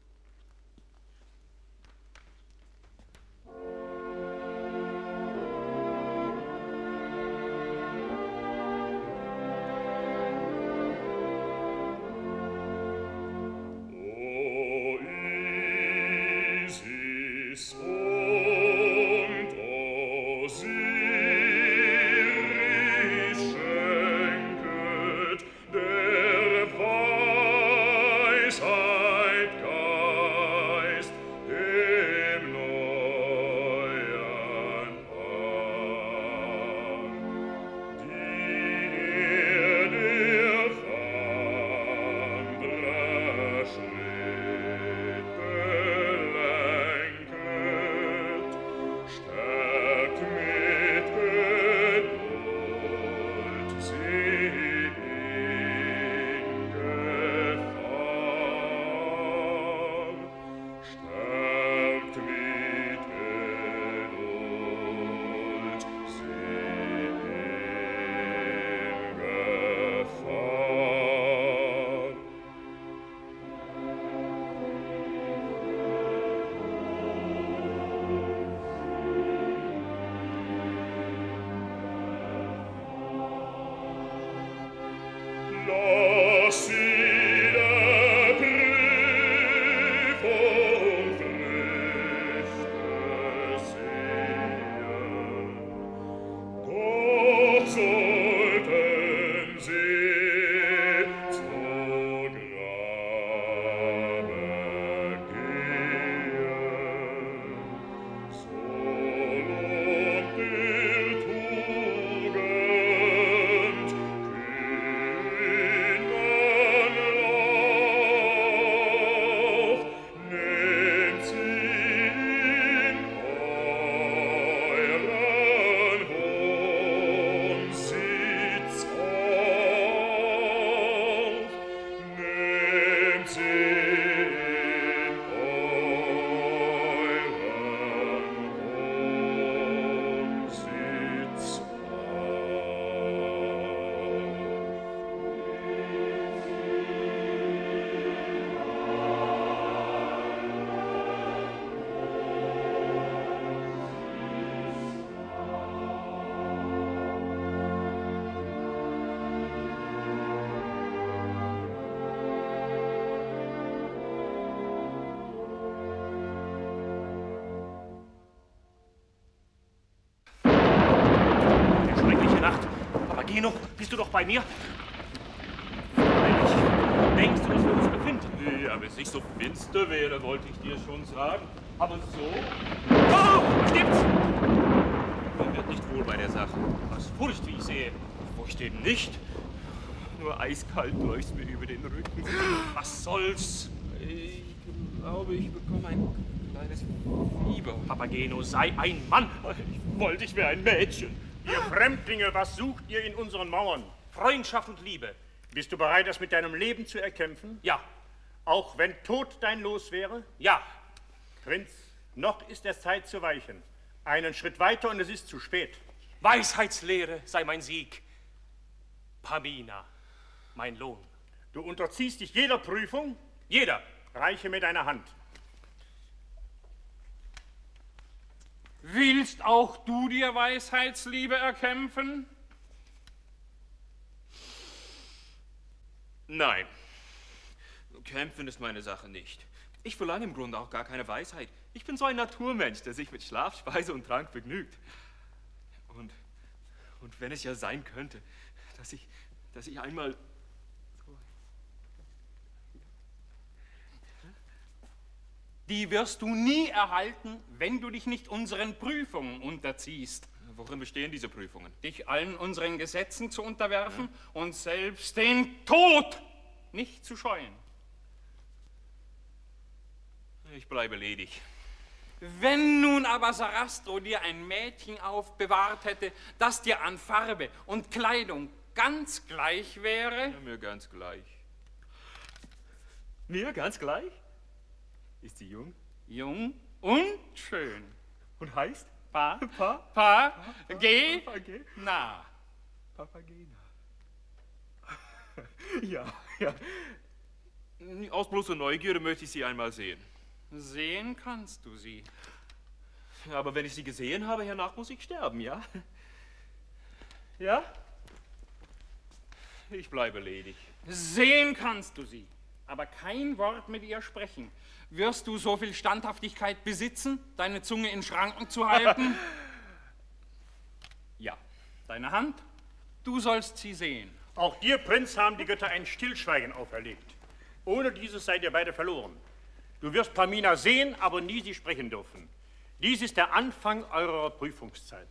Papageno, bist du doch bei mir? Freilich. Denkst du, dass wir uns befinden? Ja, wenn es nicht so finster wäre, wollte ich dir schon sagen. Aber so... Oh, da stimmt's! Man wird nicht wohl bei der Sache. Was Furcht, wie ich sehe. Wo leucht eben nicht. Nur eiskalt läuft mir über den Rücken. Was soll's? Ich glaube, ich bekomme ein kleines Fieber. Papageno, sei ein Mann. Ich wollte, ich wäre ein Mädchen. Ihr Fremdlinge, was sucht ihr in unseren Mauern? Freundschaft und Liebe. Bist du bereit, das mit deinem Leben zu erkämpfen? Ja. Auch wenn Tod dein Los wäre? Ja. Prinz, noch ist es Zeit zu weichen. Einen Schritt weiter und es ist zu spät. Weisheitslehre sei mein Sieg. Pamina, mein Lohn. Du unterziehst dich jeder Prüfung? Jeder. Reiche mir deine Hand. Willst auch du dir Weisheitsliebe erkämpfen? Nein. Kämpfen ist meine Sache nicht. Ich verlange im Grunde auch gar keine Weisheit. Ich bin so ein Naturmensch, der sich mit Schlaf, Speise und Trank begnügt. Und, und wenn es ja sein könnte, dass ich, dass ich einmal... Die wirst du nie erhalten, wenn du dich nicht unseren Prüfungen unterziehst. Worin bestehen diese Prüfungen? Dich allen unseren Gesetzen zu unterwerfen ja. und selbst den Tod nicht zu scheuen. Ich bleibe ledig. Wenn nun aber Sarastro dir ein Mädchen aufbewahrt hätte, das dir an Farbe und Kleidung ganz gleich wäre... Ja, mir ganz gleich. Mir ganz gleich? Ist sie jung? Jung und schön. Und heißt? Pa, Pa, Pa, Pa Ge, Papage Na. Papagena. Ja, ja. Aus bloßer Neugierde möchte ich sie einmal sehen. Sehen kannst du sie. Aber wenn ich sie gesehen habe, hernach muss ich sterben, ja? Ja? Ich bleibe ledig. Sehen kannst du sie, aber kein Wort mit ihr sprechen. Wirst du so viel Standhaftigkeit besitzen, deine Zunge in Schranken zu halten? Ja. Deine Hand? Du sollst sie sehen. Auch dir, Prinz, haben die Götter ein Stillschweigen auferlegt. Ohne dieses seid ihr beide verloren. Du wirst Pamina sehen, aber nie sie sprechen dürfen. Dies ist der Anfang eurer Prüfungszeit.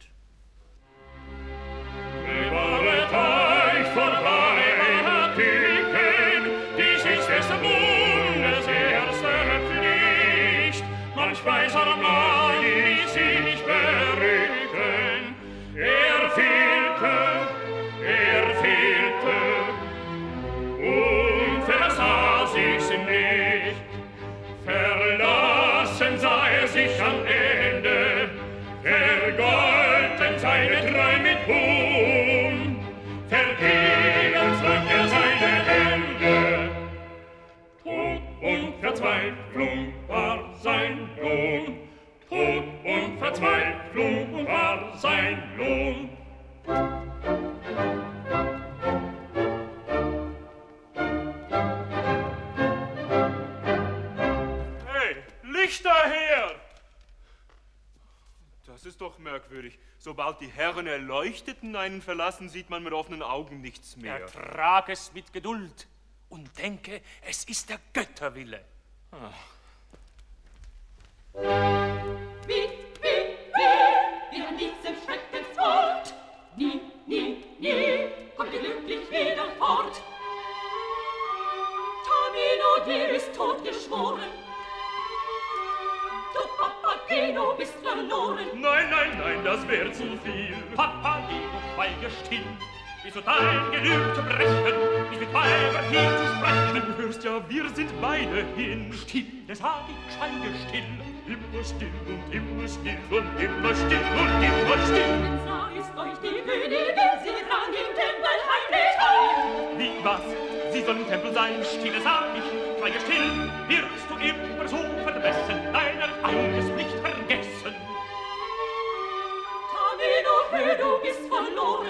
Überlet euch vorbei, Piken, dies ist des Bundes erste Pflicht. Manch weiser Mann, wie sich berücken, er fehlte, er fehlte, und versah sich's nicht. Verlassen sah er sich am Ende, vergolten seine Treue mit Ruhm, vergebens rückt er seine Hände. Tod und Verzweiflung war sein Lohn, Tod und Verzweiflung war sein Lohn. Lichter her! Das ist doch merkwürdig. Sobald die Herren erleuchteten einen verlassen, sieht man mit offenen Augen nichts mehr. Ertrag es mit Geduld und denke, es ist der Götterwille. Ah. Wie, wie, wie, wie an diesem Schreckenswort, nie, nie, nie, kommt ihr glücklich wieder fort. Tamino, dir ist tot geschworen, du Papageno bist verloren. Nein, nein, nein, das wär zu viel. Papageno, schweige still, bis du dein Gelübde zu brechen, nicht mit Weibern hier zu sprechen. Du hörst ja, wir sind beide hin. Still, sag ich, schweige still. Immer still und immer still und immer still und immer still. Denn sah ist euch die Königin, sie rang im Tempel heimlich ein. Wie, was? Sie soll im Tempel sein? Stille, sag ich, schweige still. Wirst du immer so vermessen, deiner Angesicht vergessen. Tamino, hör, du bist verloren.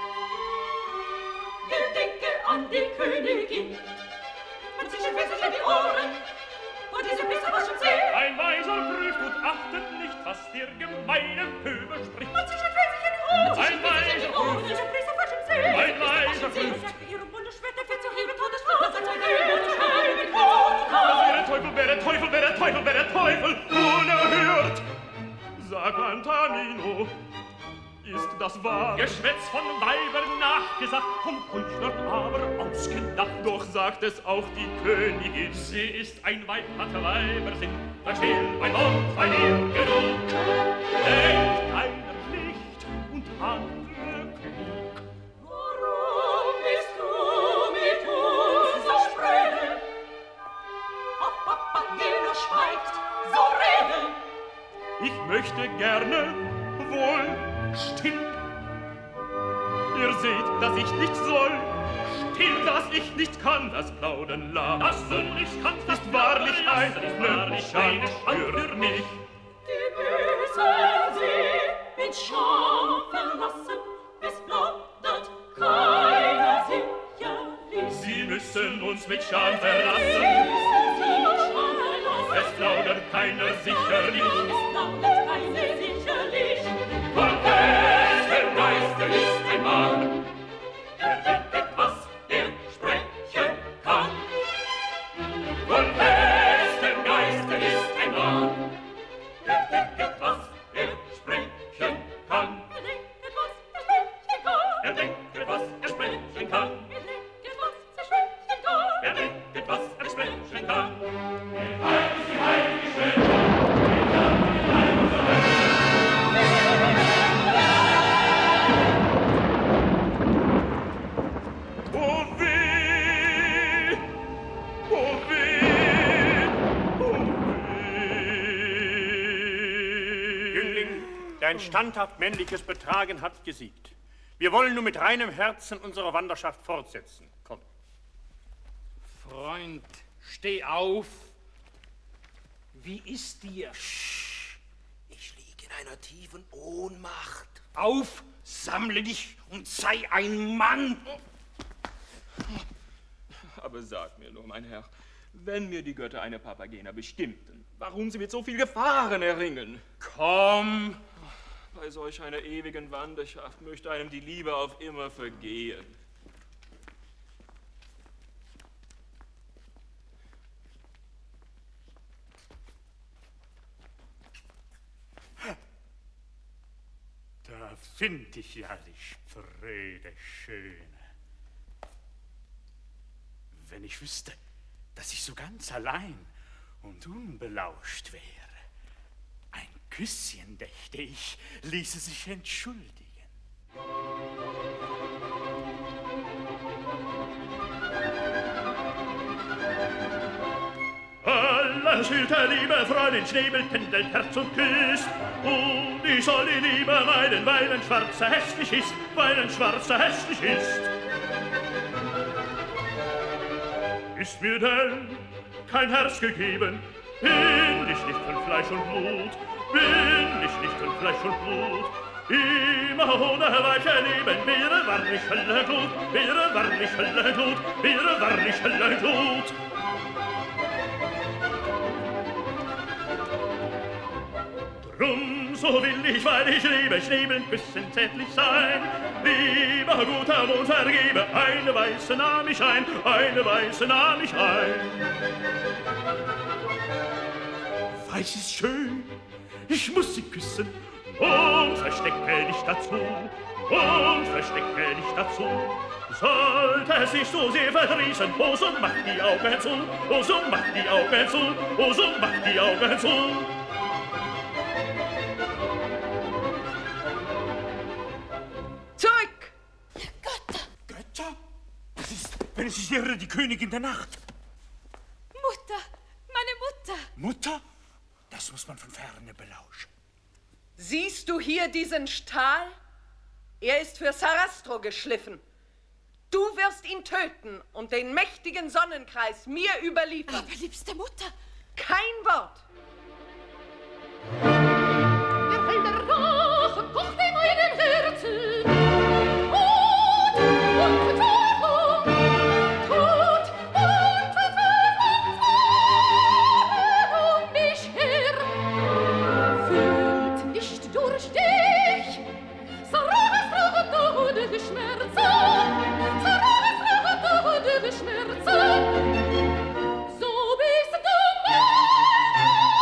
Gedenke an die Königin, und sie schon fest die Ohren, und diese Priester war schon sehr. Ein Weiser prüft und achtet nicht, was der gemeine Pöbel spricht. Und sie schon fest die Ohren, ein Weiser prüft, diese Priester war schon sehr. Ein Weiser prüft, ihrem Munde Schwerter für zu heben, Todesstrafe, und ein wer der Teufel, wer der Teufel, wer der Teufel, wer der Teufel, unerhört. Sag an Tamino, Ist das wahr? Geschwätz von Weibern nachgesagt, vom Heuchler aber ausgedacht. Doch sagt es auch die Königin. Sie ist ein Weib, hat Weibersinn. Verstehen mein Mund, bei dir genug. Denkt einer Pflicht und andere klug. Warum bist du mit uns so spröde? Ob Papageno schweigt, so rede. Ich möchte gerne wohl still. Ihr seht, dass ich nicht soll. Still, dass ich nicht kann, das Plaudern lassen. Dass du nicht kannst, das ist wahrlich Plaudern lassen, ist eine wahrlich Schande eine für für mich. Die bösen See mit Scham verlassen, es plaudert keiner sicherlich. Sie müssen uns mit Scham Sie verlassen. müssen sie mit Scham verlassen. Es plaudert keiner sicherlich. Es plaudert keiner sicherlich. Von welchem Geiste ist ein Mann, der denkt etwas, der sprechen kann? Von welchem Geiste ist ein Mann, der denkt etwas, der sprechen kann? Er denkt etwas, er sprechen kann. Er denkt etwas, er sprechen kann. Er denkt etwas, er sprechen kann. Oh weh! Oh weh! Oh weh! Jüngling, dein standhaft männliches Betragen hat gesiegt. Wir wollen nun mit reinem Herzen unsere Wanderschaft fortsetzen. Komm. Freund, steh auf. Wie ist dir? Ich liege in einer tiefen Ohnmacht. Auf, sammle dich und sei ein Mann. Aber sag mir nur, mein Herr, wenn mir die Götter eine Papagena bestimmten, warum sie mit so viel Gefahren erringen? Komm. Bei solch einer ewigen Wanderschaft möchte einem die Liebe auf immer vergehen. Da find ich ja die spröde Schöne. Wenn ich wüsste, dass ich so ganz allein und unbelauscht wäre. Ein Küsschen, dächte ich, ließe sich entschuldigen. Alles hielt der liebe Freundin Schnäbel, tändelt, Herz und küsst. Und ich soll die Liebe meiden, weil ein Schwarzer hässlich ist, weil ein Schwarzer hässlich ist. Ist mir denn kein Herz gegeben, bin ich nicht von Fleisch und Blut, bin ich nicht von Fleisch und Blut. Immer ohne weiche Leben, wäre wahrlich Höllenglut, wäre wahrlich Höllenglut, wäre wahrlich Höllenglut. Drum, so will ich, weil ich liebe, Schnäbeln küssen, zärtlich sein. Lieber guter Mond, vergebe, eine Weiße nahm ich ein, eine Weiße nahm ich ein. Weiß ist schön, ich muss sie küssen, und verstecke dich dazu, und verstecke dich dazu. Sollte es sich so sehr verdrießen, oh, so mach die Augen zu, oh, so mach die Augen zu, oh, so mach die Augen zu. Zurück! Götter! Götter? Das ist, wenn es sich irre, die Königin der Nacht. Mutter! Meine Mutter! Mutter? Das muss man von Ferne belauschen. Siehst du hier diesen Stahl? Er ist für Sarastro geschliffen. Du wirst ihn töten und den mächtigen Sonnenkreis mir überliefern. Aber liebste Mutter! Kein Wort! Der Held der Rache kocht in meinem Herzen. Tod und Verteuflung, Tod und Verteuflung fahren um mich her. Fühlt nicht durch dich Sarastro todliche Schmerzen, Sarastro todliche Schmerzen. So bist du mein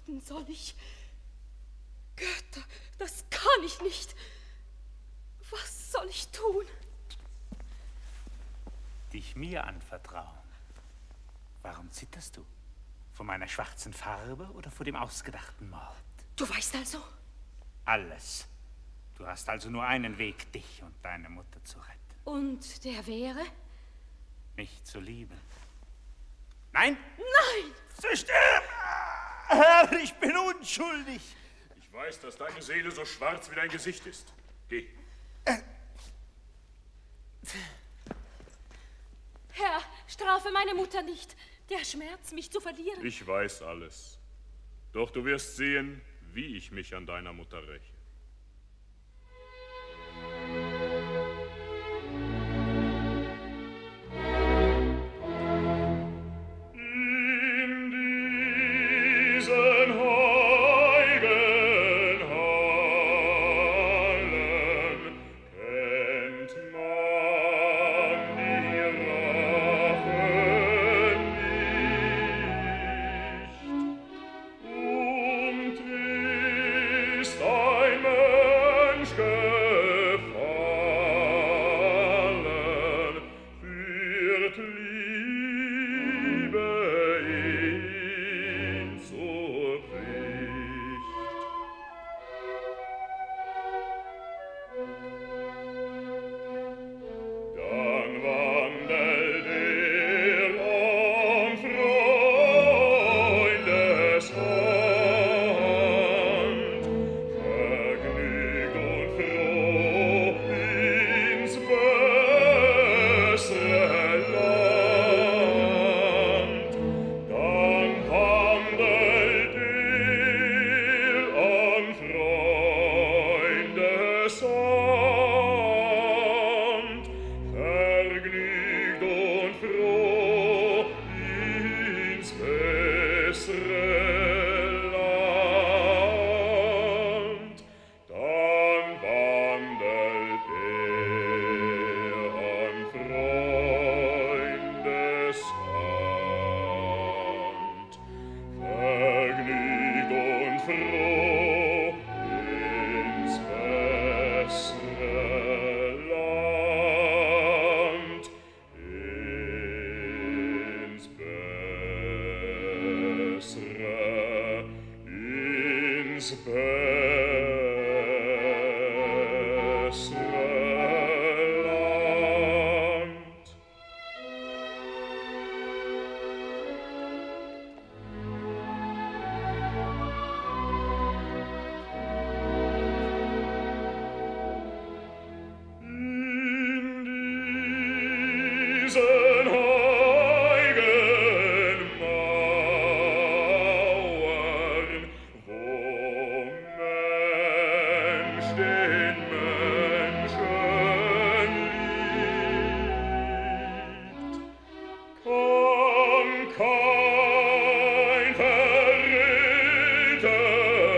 warten soll ich? Götter, das kann ich nicht. Was soll ich tun? Dich mir anvertrauen. Warum zitterst du? Vor meiner schwarzen Farbe oder vor dem ausgedachten Mord? Du weißt also? Alles. Du hast also nur einen Weg, dich und deine Mutter zu retten. Und der wäre? Mich zu lieben. Nein? Nein! Zu sterben! Herr, ich bin unschuldig. Ich weiß, dass deine Seele so schwarz wie dein Gesicht ist. Geh. Herr, strafe meine Mutter nicht. Der Schmerz, mich zu verlieren. Ich weiß alles. Doch du wirst sehen, wie ich mich an deiner Mutter räche. In diesen heiligen Hallen kennt man die Rache nicht, und ist ein Mensch gefallen, führt Liebe ihn zur Pflicht. Dann wandelt er an Freundes Hand, vergnügt und froh ins bessere Land. Dann wandelt er an Freundes Hand, vergnügt und froh ins bessere Land. Dann wandelt er an Freundes Hand, vergnügt und froh ins bessere Land, ins bessere, ins bessere Land. In diesen heiligen Mauern, wo Mensch den Menschen liebt, kann kein Verräter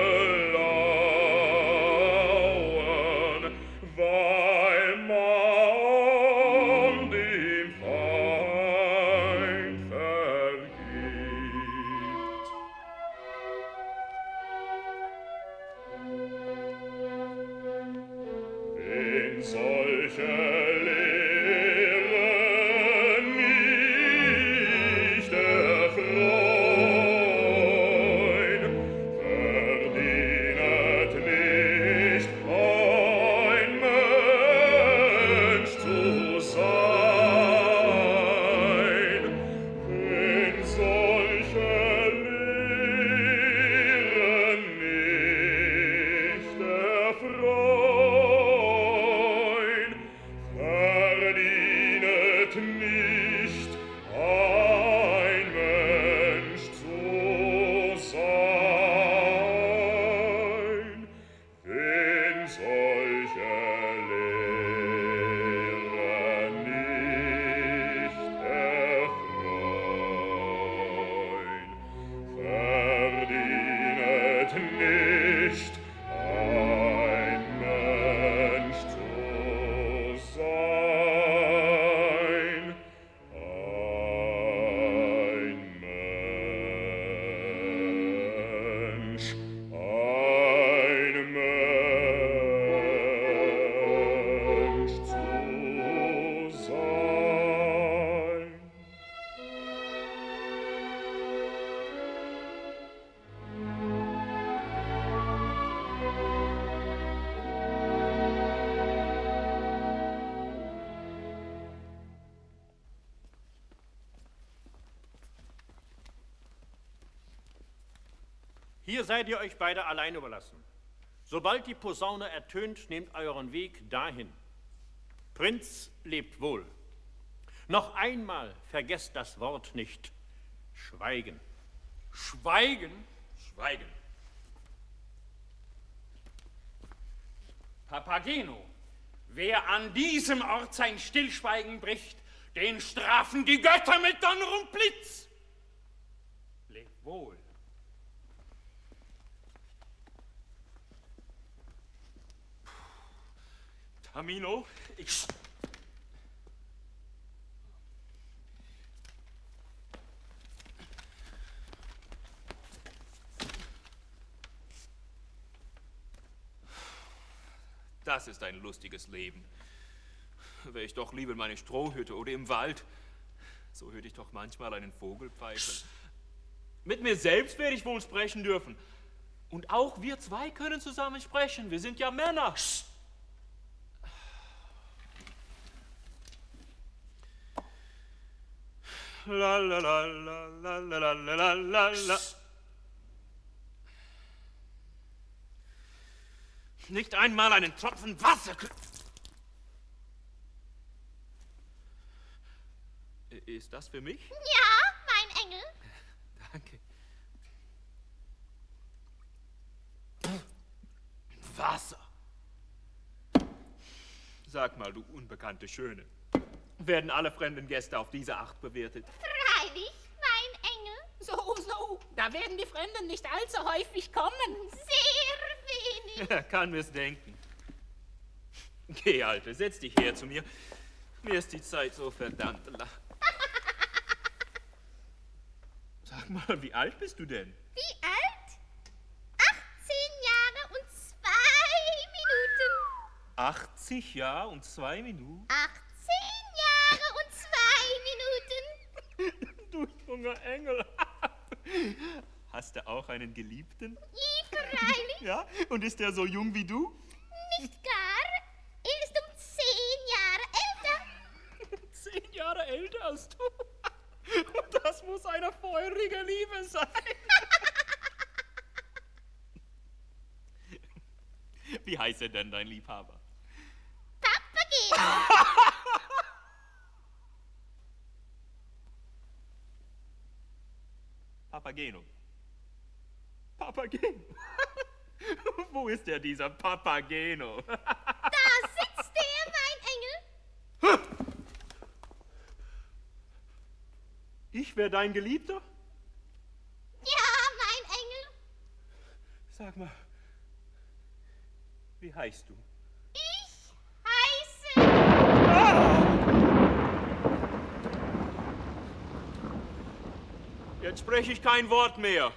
lauern, weil man dem Feind vergibt. Wen solche Lehre nicht erfreuen, verdient nicht ein Mensch zu sein. Wen solche Lehren nicht erfreuen, verdient nicht ein Mensch zu sein. Wen solche Lehren nicht erfreuen, verdient nicht ein Mensch zu sein. Ein Mensch Hier seid ihr euch beide allein überlassen. Sobald die Posaune ertönt, nehmt euren Weg dahin. Prinz, lebt wohl. Noch einmal vergesst das Wort nicht. Schweigen. Schweigen? Schweigen. Papageno, wer an diesem Ort sein Stillschweigen bricht, den strafen die Götter mit Donner und Blitz. Leb wohl. Tamino, ich... Das ist ein lustiges Leben. Wäre ich doch lieber in meine Strohhütte oder im Wald. So hörte ich doch manchmal einen Vogel pfeifen. Mit mir selbst werde ich wohl sprechen dürfen. Und auch wir zwei können zusammen sprechen. Wir sind ja Männer. La la la la la la la la la. Nicht einmal einen Tropfen Wasser. Ist das für mich? Ja, mein Engel. Danke. Wasser. Sag mal, du unbekannte Schöne, werden alle fremden Gäste auf diese Acht bewirtet? Freilich, mein Engel. So, so, da werden die Fremden nicht allzu häufig kommen. Sehr wenig. Kann mir's denken. Geh, Alte, setz dich her zu mir. Mir ist die Zeit so verdammt lang. Sag mal, wie alt bist du denn? Wie alt? achtzehn Jahre und zwei Minuten. achtzig Jahre und zwei Minuten? achtzehn Jahre und zwei Minuten. Du junger Engel. Hast du auch einen Geliebten? Ja, freilich. Ja? Und ist er so jung wie du? Nicht gar. Er ist um zehn Jahre älter. Zehn Jahre älter als du? Und das muss eine feurige Liebe sein. Wie heißt er denn, dein Liebhaber? Papageno. Papageno. Papageno. Wo ist der, dieser Papageno? Da sitzt er, mein Engel. Ich wäre dein Geliebter? Ja, mein Engel. Sag mal, wie heißt du? Ich heiße... Ah! Jetzt spreche ich kein Wort mehr.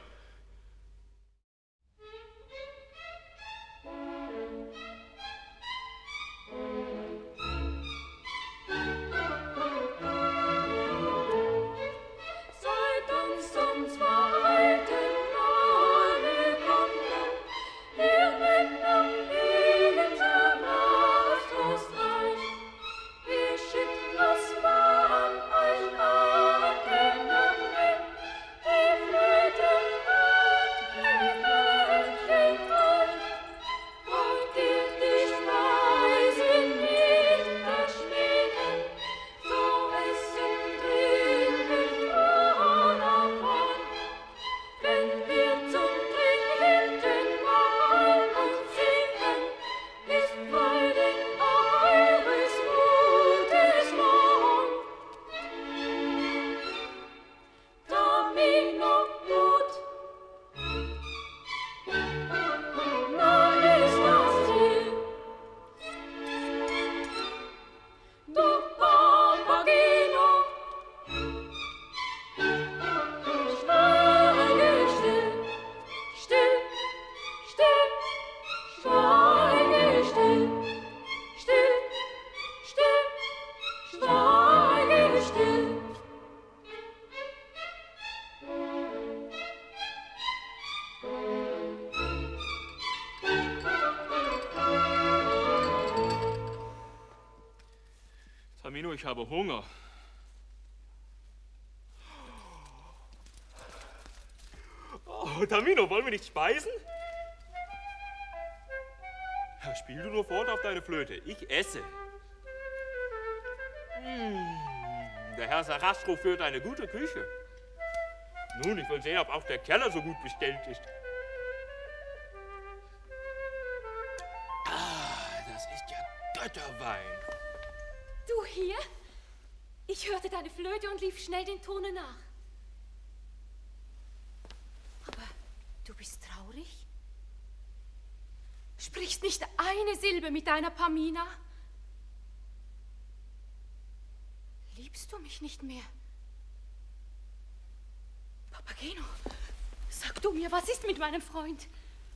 Tamino, ich habe Hunger. Oh, Oh, Tamino, wollen wir nicht speisen? Ja, spiel du nur fort auf deine Flöte. Ich esse. Mmh, der Herr Sarastro führt eine gute Küche. Nun, ich will sehen, ob auch der Keller so gut bestellt ist. Ah, das ist ja Götterwein. Du hier? Ich hörte deine Flöte und lief schnell den Tone nach. Aber du bist traurig? Sprichst nicht eine Silbe mit deiner Pamina? Liebst du mich nicht mehr? Papageno, sag du mir, was ist mit meinem Freund?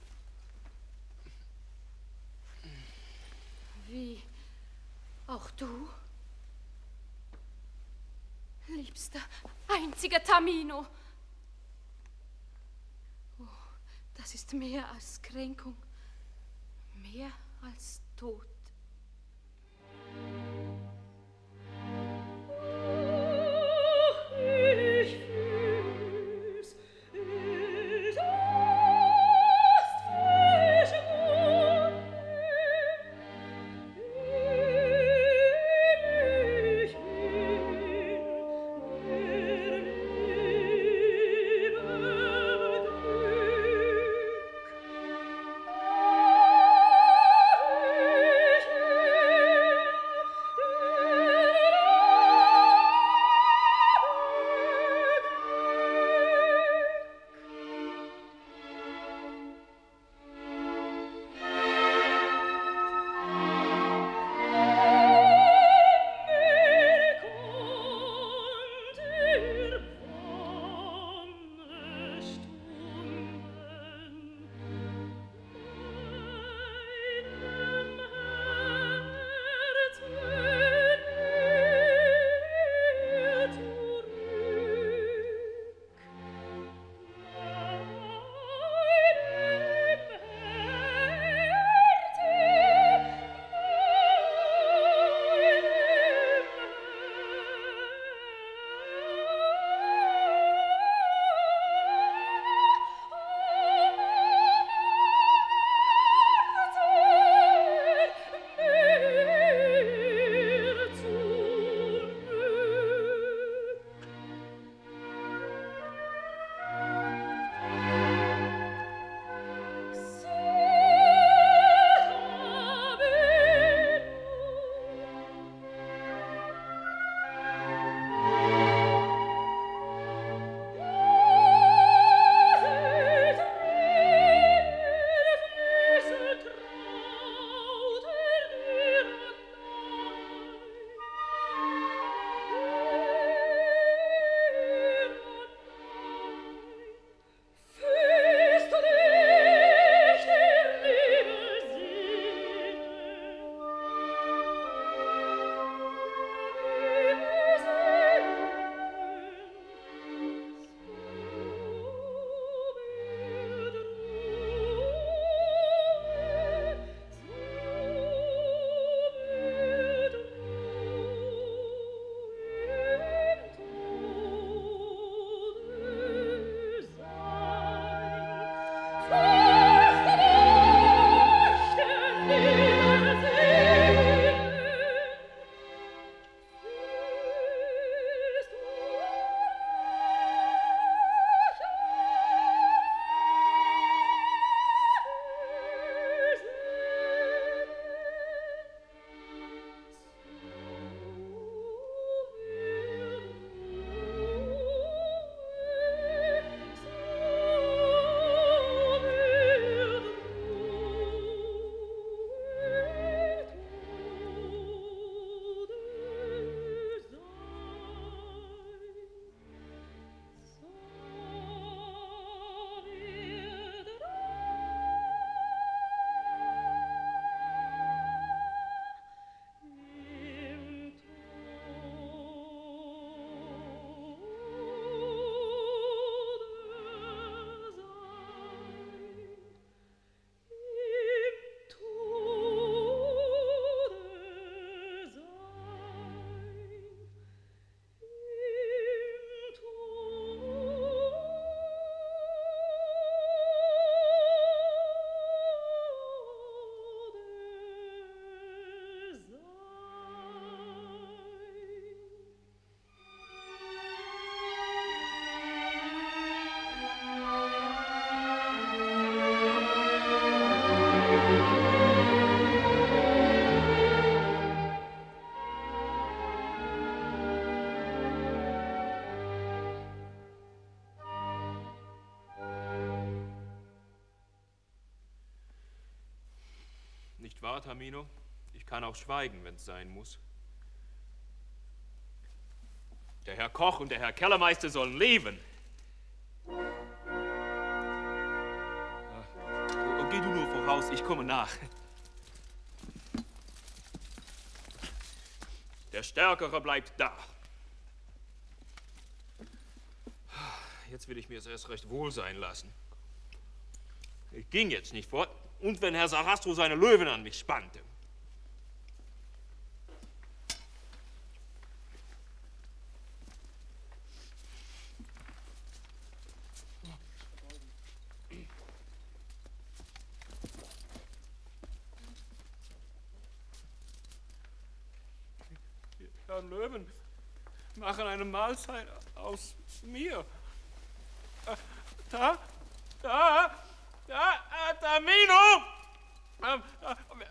Wie? Auch du? Liebster, einziger Tamino. Oh, das ist mehr als Kränkung, mehr als Tod. Nicht wahr, Tamino? Ich kann auch schweigen, wenn es sein muss. Der Herr Koch und der Herr Kellermeister sollen leben. Ah, geh du nur voraus, ich komme nach. Der Stärkere bleibt da. Jetzt will ich mir es erst recht wohl sein lassen. Ich ging jetzt nicht fort, und wenn Herr Sarastro seine Löwen an mich spannte. Herr Löwen, machen eine Mahlzeit aus mir. Da, da, da, äh, Tamino! Ähm, äh,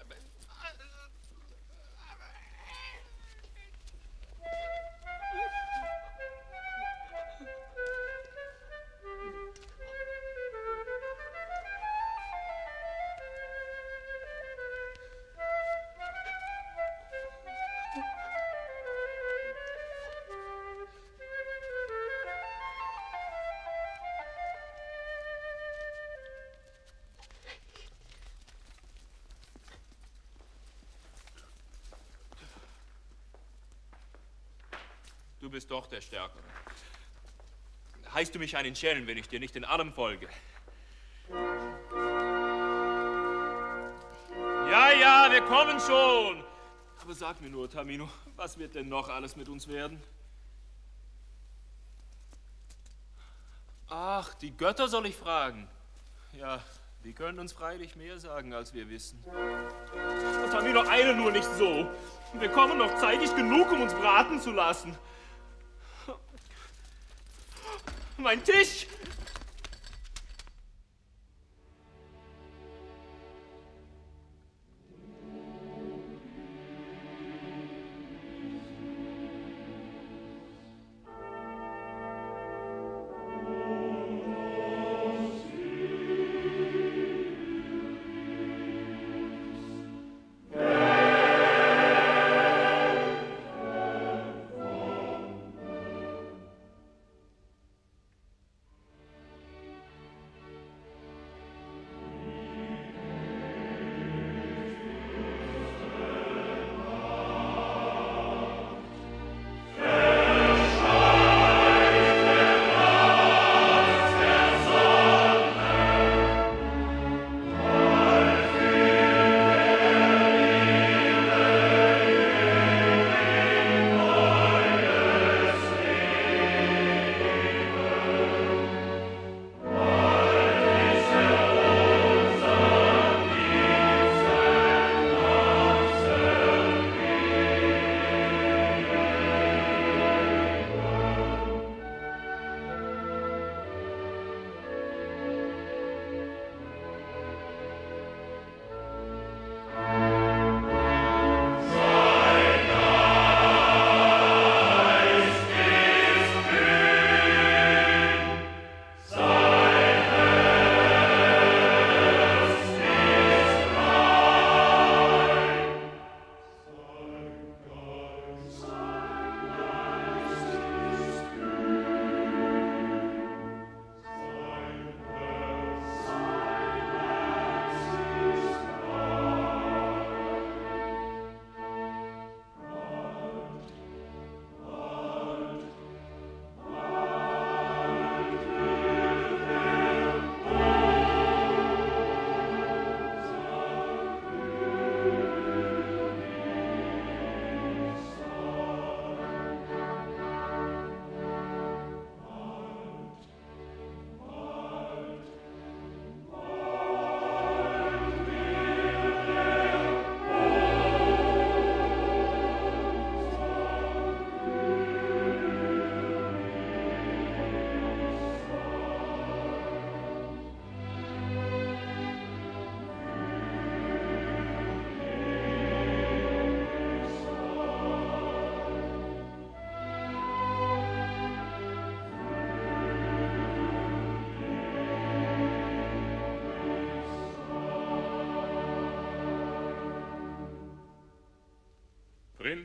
Du bist doch der Stärkere. Heißt du mich einen Schelm, wenn ich dir nicht in allem folge? Ja, ja, wir kommen schon. Aber sag mir nur, Tamino, was wird denn noch alles mit uns werden? Ach, die Götter soll ich fragen. Ja, die können uns freilich mehr sagen, als wir wissen. Oh, Tamino, eile nur nicht so. Wir kommen noch zeitig genug, um uns braten zu lassen. Mein Tisch!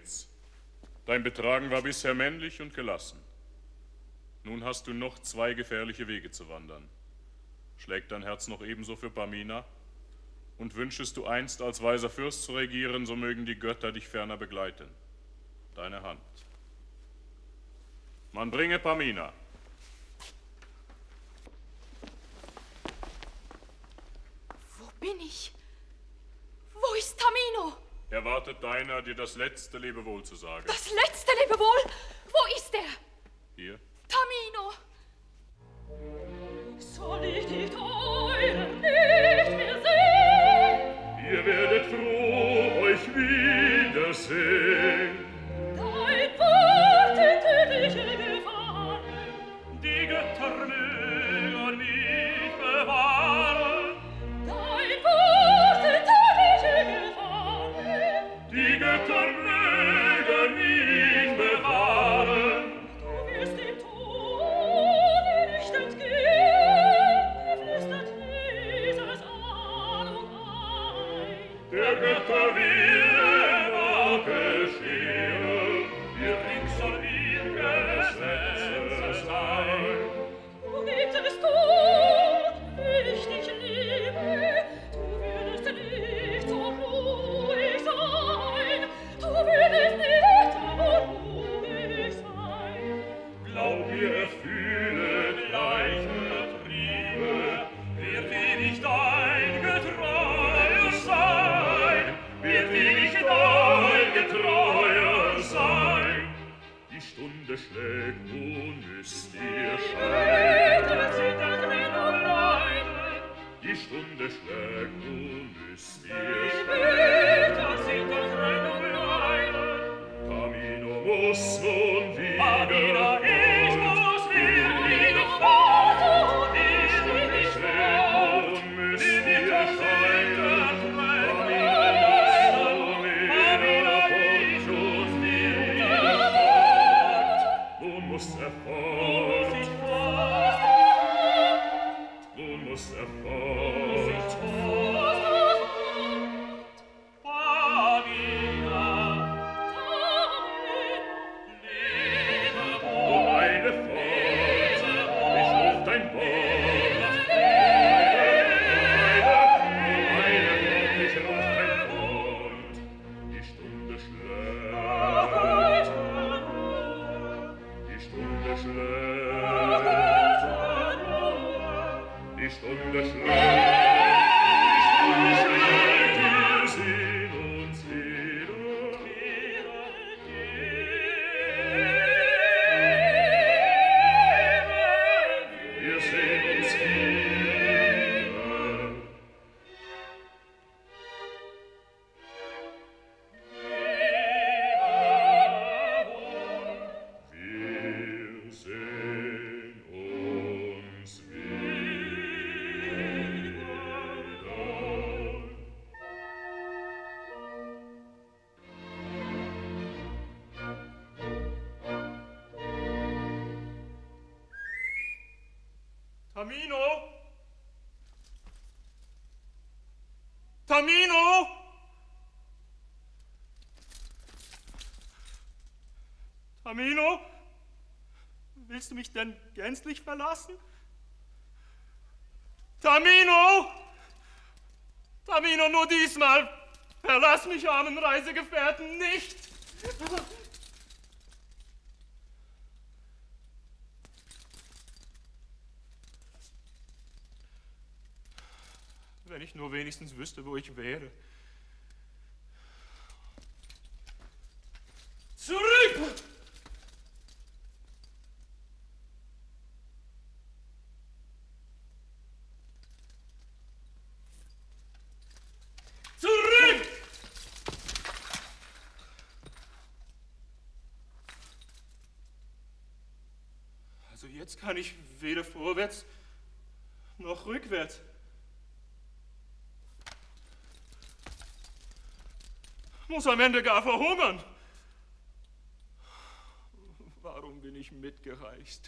Prinz, dein Betragen war bisher männlich und gelassen. Nun hast du noch zwei gefährliche Wege zu wandern. Schlägt dein Herz noch ebenso für Pamina? Und wünschest du einst als weiser Fürst zu regieren, so mögen die Götter dich ferner begleiten. Deine Hand. Man bringe Pamina. Wo bin ich? Wo ist Tamino? Erwartet deiner, dir das letzte Lebewohl zu sagen. Das letzte Lebewohl? Wo ist er? Hier. Tamino! Soll ich die Teuren nicht mehr sehen? Ihr werdet froh euch wiedersehen. Dein Wort in tödliche Gefahr. Die Götter mögen mich bewahren. Dein Wort in tödliche Gefahr. Die Götter mögen mich bewahren. Du wirst dem Tode nicht entgehen, flüstert dieses an und ein. Der Götter Wille mag geschehen, ihr Ring soll ihr Gesetz sein. Du liebtest du, wie ich dich liebe, du würdest nicht so ruhig sein, du würdest nicht so ruhig sein. Glaub mir, er fühle gleiche Triebe, wird ewig dein Getreuer sein, wird ewig dein Getreuer sein. Die Stunde schlägt, nun müsst ihr scheiden. Die Stunde schlägt, nun müsst ihr scheiden. Tamino muss nun wieder Pamina, ich muss wieder fort. Die Stunde schlägt, nun müsst ihr scheiden. Pamina muss nun wieder fort. Nun muss er fort. Nun muss er fort. Pamina, o meine Fort, ich ruf dein Wort. Meine Fort, ich ruf dein Wort. Die Stunde schlägt, die Stunde schlägt, die Stunde schlägt, die Stunde schlägt, wir sehen uns wieder. Wir sehen uns wieder. Wir sehen uns wieder. Tamino! Tamino! Tamino? Willst du mich denn gänzlich verlassen? Tamino! Tamino, nur diesmal! Verlass mich, armen Reisegefährten, nicht! Wenn ich nur wenigstens wüsste, wo ich wäre. Zurück! Zurück! Also jetzt kann ich weder vorwärts noch rückwärts. Muss am Ende gar verhungern. Warum bin ich mitgereist?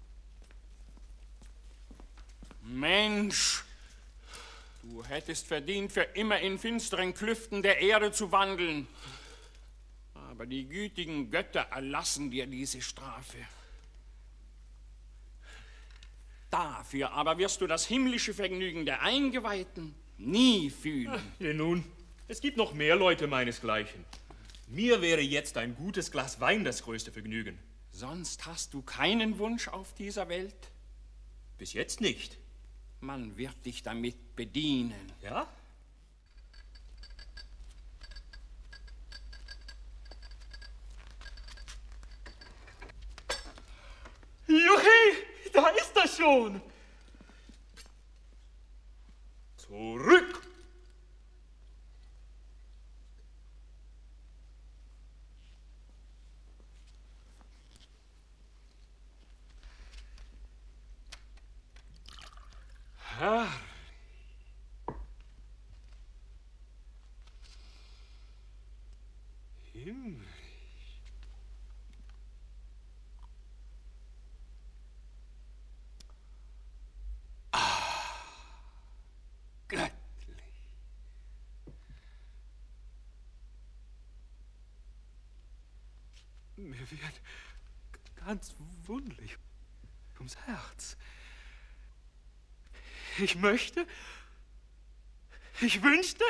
Mensch, du hättest verdient, für immer in finsteren Klüften der Erde zu wandeln. Aber Aber die gütigen Götter erlassen dir diese Strafe. Dafür aber wirst du das himmlische Vergnügen der Eingeweihten nie fühlen. Ja, nun, es gibt noch mehr Leute meinesgleichen. Mir wäre jetzt ein gutes Glas Wein das größte Vergnügen. Sonst hast du keinen Wunsch auf dieser Welt? Bis jetzt nicht. Man wird dich damit bedienen. Ja? Juchi, da ist er schon. Zurück. Herr. Himmel. Göttlich. Mir wird ganz wundlich ums Herz. Ich möchte, ich wünschte,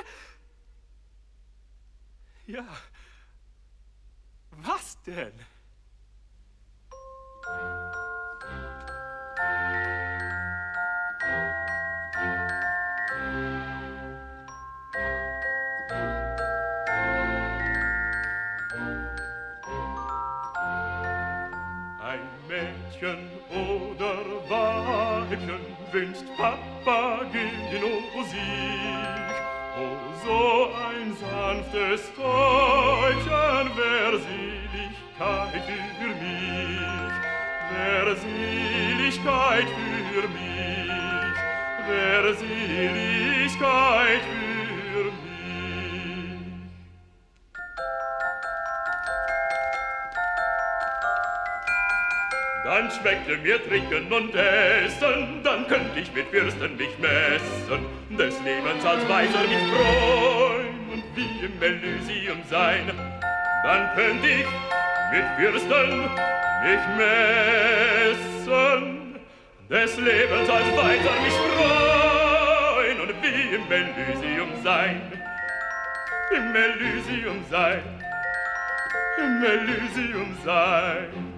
ja, was denn? Mädchen oder Weibchen wünscht Papageno sich. Oh, so ein sanftes Täubchen wär Seligkeit für mich, wär Seligkeit für mich, wär Seligkeit für mich. Dann schmeckte mir Trinken und Essen, dann könnte ich mit Fürsten mich messen, des Lebens als Weiser mich freuen und wie im Elysium sein. Dann könnte ich mit Fürsten mich messen, des Lebens als Weiser mich freuen und wie im Elysium sein. Im Elysium sein, im Elysium sein.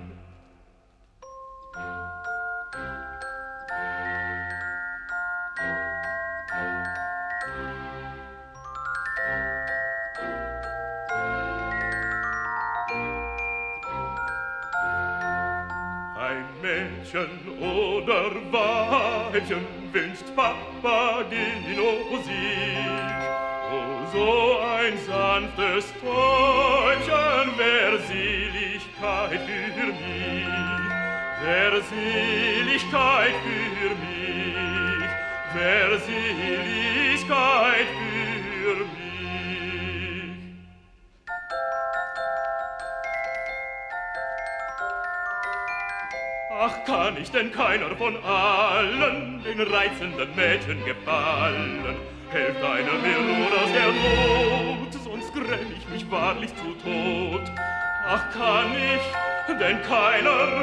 Oder Weibchen wünscht Papageno sich. Oh, so ein sanftes Täubchen wär Seligkeit für mich, wär Seligkeit für mich, wär Seligkeit für mich. Ach, kann ich denn keiner von allen den reizenden Mädchen gefallen? Helft einer mir nur aus der Not, sonst gräm ich mich wahrlich zu Tod. Ach, kann ich denn keiner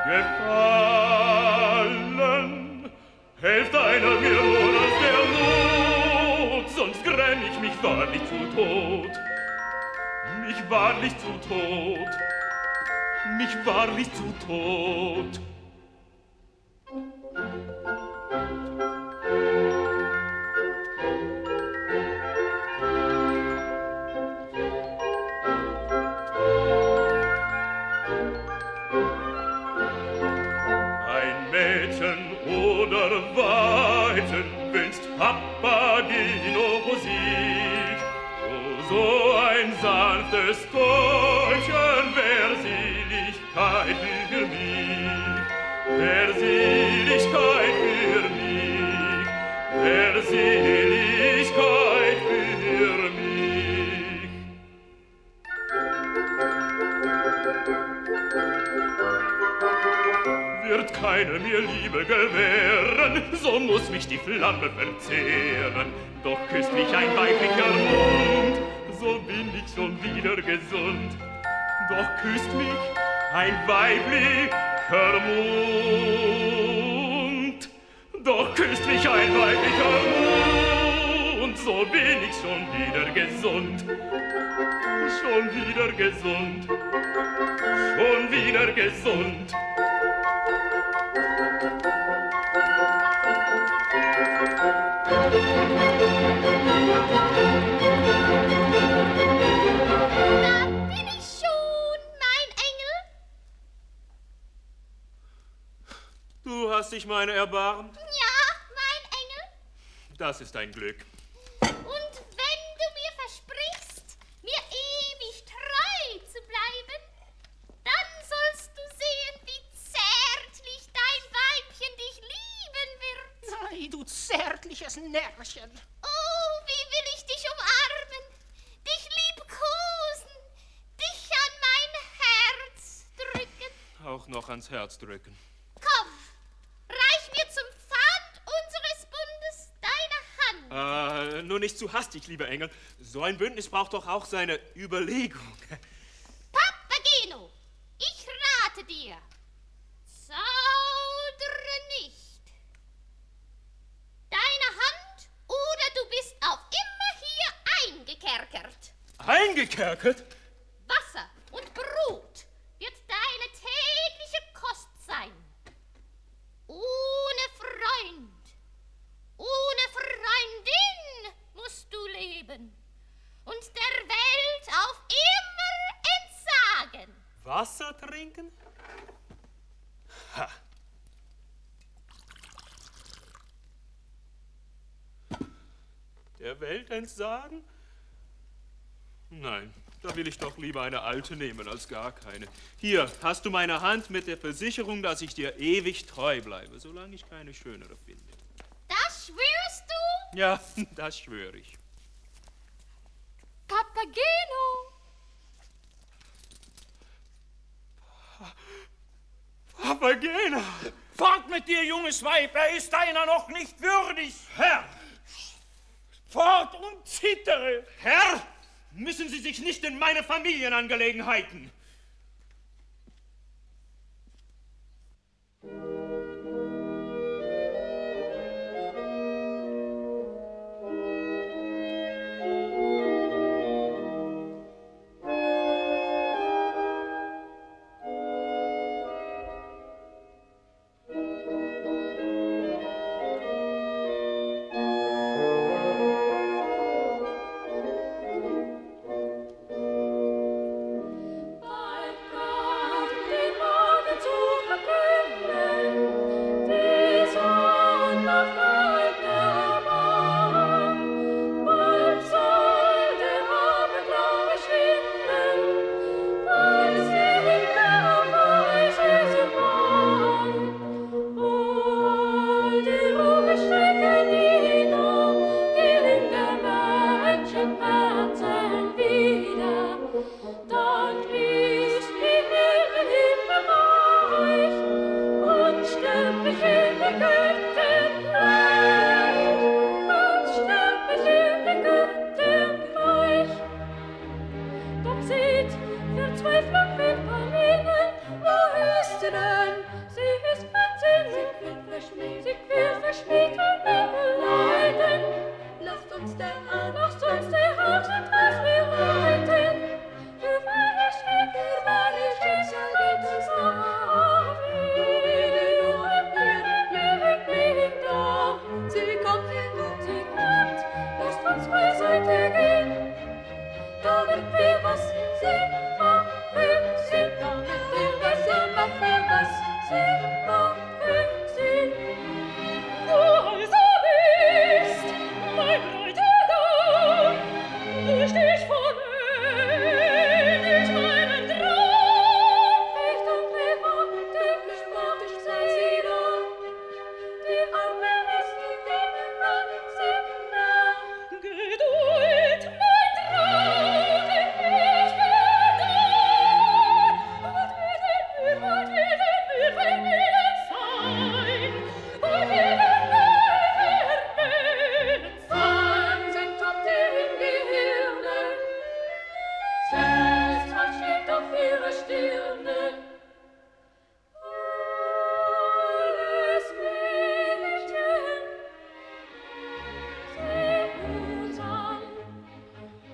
gefallen? Helft einer mir nur aus der Not, sonst gräm ich mich wahrlich zu Tod. Mich wahrlich zu Tod. Mich wahrlich zu Tod. Ein Mädchen oder Weibchen wünscht Papageno sich. Oh, so ein sanftes Täubchen wär Seligkeit für mich, wär Seligkeit für mich, wär Seligkeit für mich. Wird keine mir Liebe gewähren, so muss mich die Flamme verzehren. Doch küsst mich ein weiblicher Mund, so bin ich schon wieder gesund. Doch küsst mich ein weiblicher Mund. Doch küsst mich ein weiblicher Mund, so bin ich schon wieder gesund. Schon wieder gesund. Schon wieder gesund. Da bin ich schon, mein Engel. Du hast dich meiner erbarmt? Ja, mein Engel. Das ist ein Glück. Und wenn du mir versprichst, mir ewig treu zu bleiben, dann sollst du sehen, wie zärtlich dein Weibchen dich lieben wird. Ei, du zärtliches Närrchen. Oh, wie will ich dich umarmen, dich liebkosen, dich an mein Herz drücken. Auch noch ans Herz drücken. Komm, reich mir zum Pfand unseres Bundes deine Hand. Äh, nur nicht zu hastig, lieber Engel. So ein Bündnis braucht doch auch seine Überlegung. Papageno, ich rate dir, zaudere nicht. Deine Hand oder du bist auf immer hier eingekerkert. Eingekerkert? Wasser und Brot wird deine tägliche Kost sein. Ohne Freund, ohne Freundin musst du leben und der Welt auf immer entsagen. Wasser trinken? Ha. Der Welt entsagen? Nein, da will ich doch lieber eine alte nehmen als gar keine. Hier hast du meine Hand mit der Versicherung, dass ich dir ewig treu bleibe, solange ich keine schönere finde. Das schwörst du? Ja, das schwöre ich. Papageno! Papageno! Fort mit dir, junges Weib, er ist deiner noch nicht würdig. Herr! Fort und zittere! Herr! Müssen Sie sich nicht in meine Familienangelegenheiten! Geduld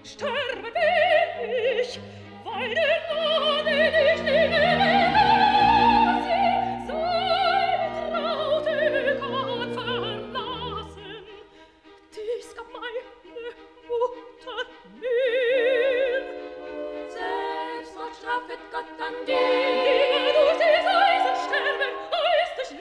sterbe will ich, weil der Lohne dich nicht sie seine traute Gott verlassen. Dies gab meine Mutter mir. Selbstmord strafet Gott an dir. Lieber durch die Eisen sterben, heißt es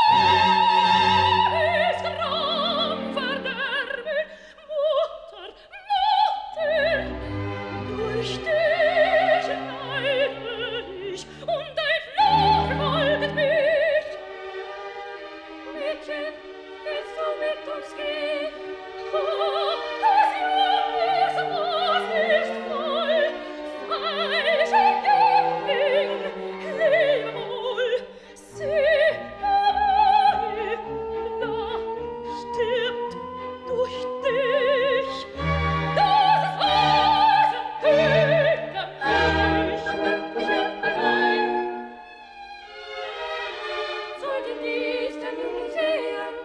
Leis, Gram, Verderben. Mutter, Mutter, durch dich leide ich und dein Fluch verfolget mich. Mädchen, willst du mit uns gehen? Oh, das Junges Maß ist voll. Falsche Jüngling, lebe wohl. Sieh, Amalie, da stirbt durch dich. Das Eisen tötet mich, ich allein. Sollte dies denn nun sehen,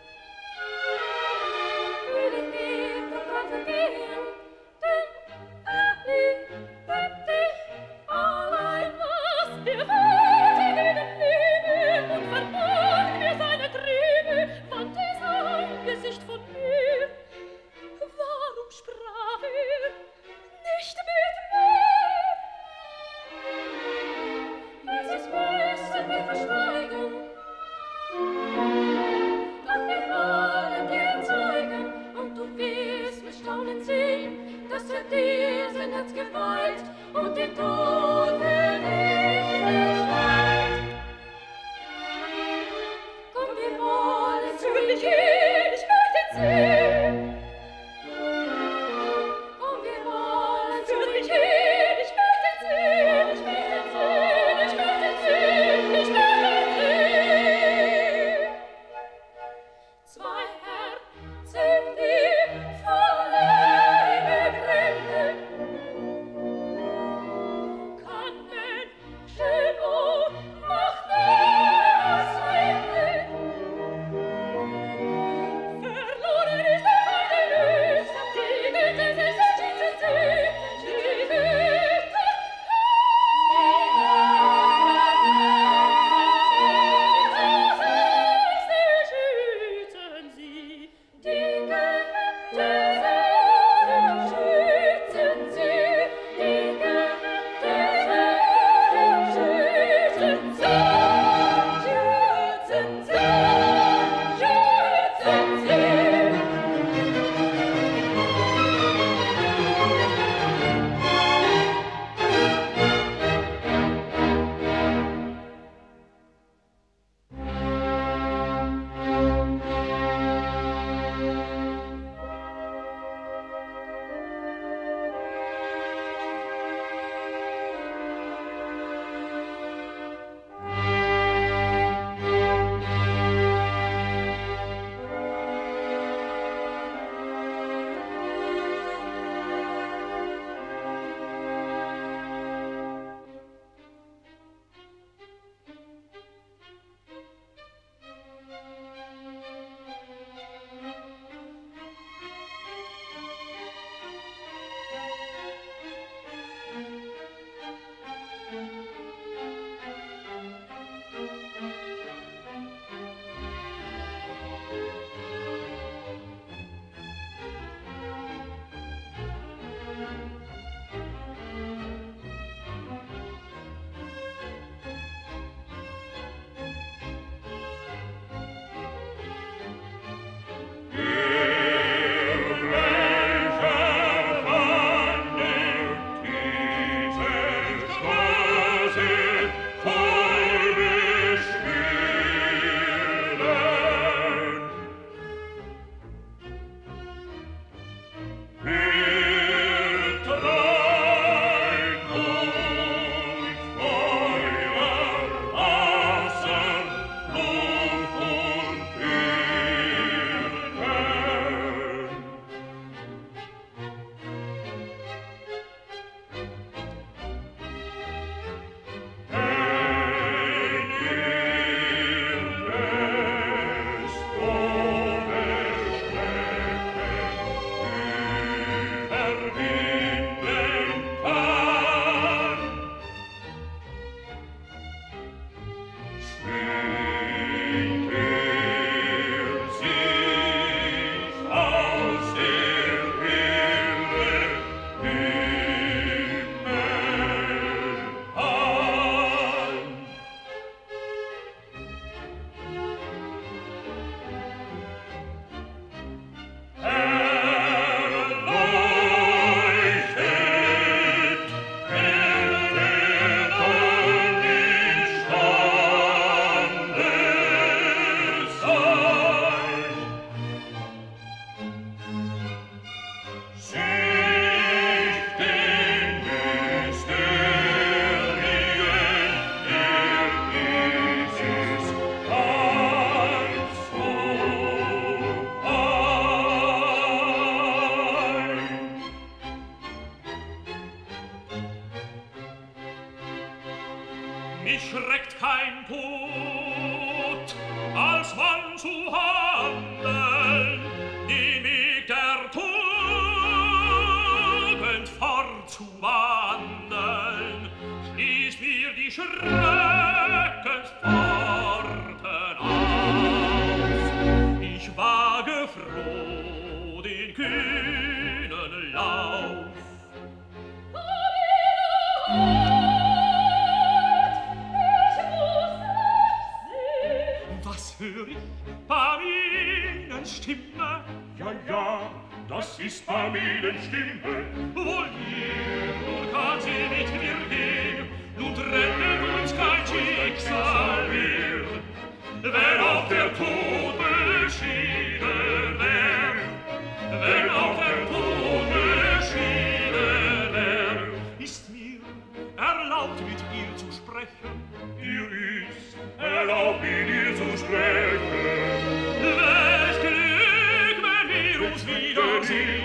würde mir vertraut vergehen, denn er liebet dich allein. Was der Vater gegen Liebe und verbarg mir seine Triebe, wandte sein Angesicht von mir. Warum sprach er nicht mit mir? Dieses müssen wir verschweigen, doch wir wollen dir zeigen, und du wirst mit Staunen sehen, dass er dir sein Herz geweiht und den Tod für dich beschreit. Komm, wir wollen zu dich hin, ich möchte sehen. Komm, wir wollen zu dich hin, ich möchte sehen, ich möchte sehen, ich möchte sehen, ich möchte sehen. Zwei Herzen, die voll Liebe brennen, kann Menschen Ohnmacht erswimmen. Verloren ist der Feind erlöst, die Güte des erschießen sie, die Güte. Das heißt, erschießen sie, die Güte erschießen sie, die Güte erschießen sie, schützen sie, schützen sie. mich schreckt kein Tod, als Mann zu handeln, den Weg der Tugend fortzuwandeln, schließt mir die Schreckenspforten auf. Ich wage froh den kühnen Lauf. Was hör ich? Paminens Stimme? Ja, ja, das ist Paminens Stimme. Wohl hier, nur kann sie mit mir gehen, nun trennt uns kein Schicksal mehr. Wenn auch der Tod beschieden wär, wenn auch der Tod beschieden wär, ist mir erlaubt, mit ihr zu sprechen. Ihr ist erlaubt, mit ihr zu sprechen. Welch Glück, wenn wir uns wiedersehen,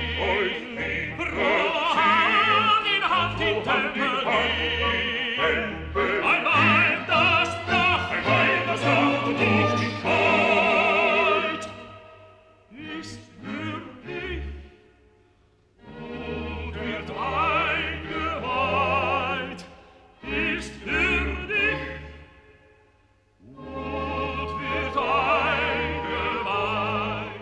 Hand in Hand in Tempel gehen. Ein Weib, das Nacht, ein Weib, das Nacht und nicht scheut, ist für dich und wird eingeweiht, ist für dich und wird eingeweiht.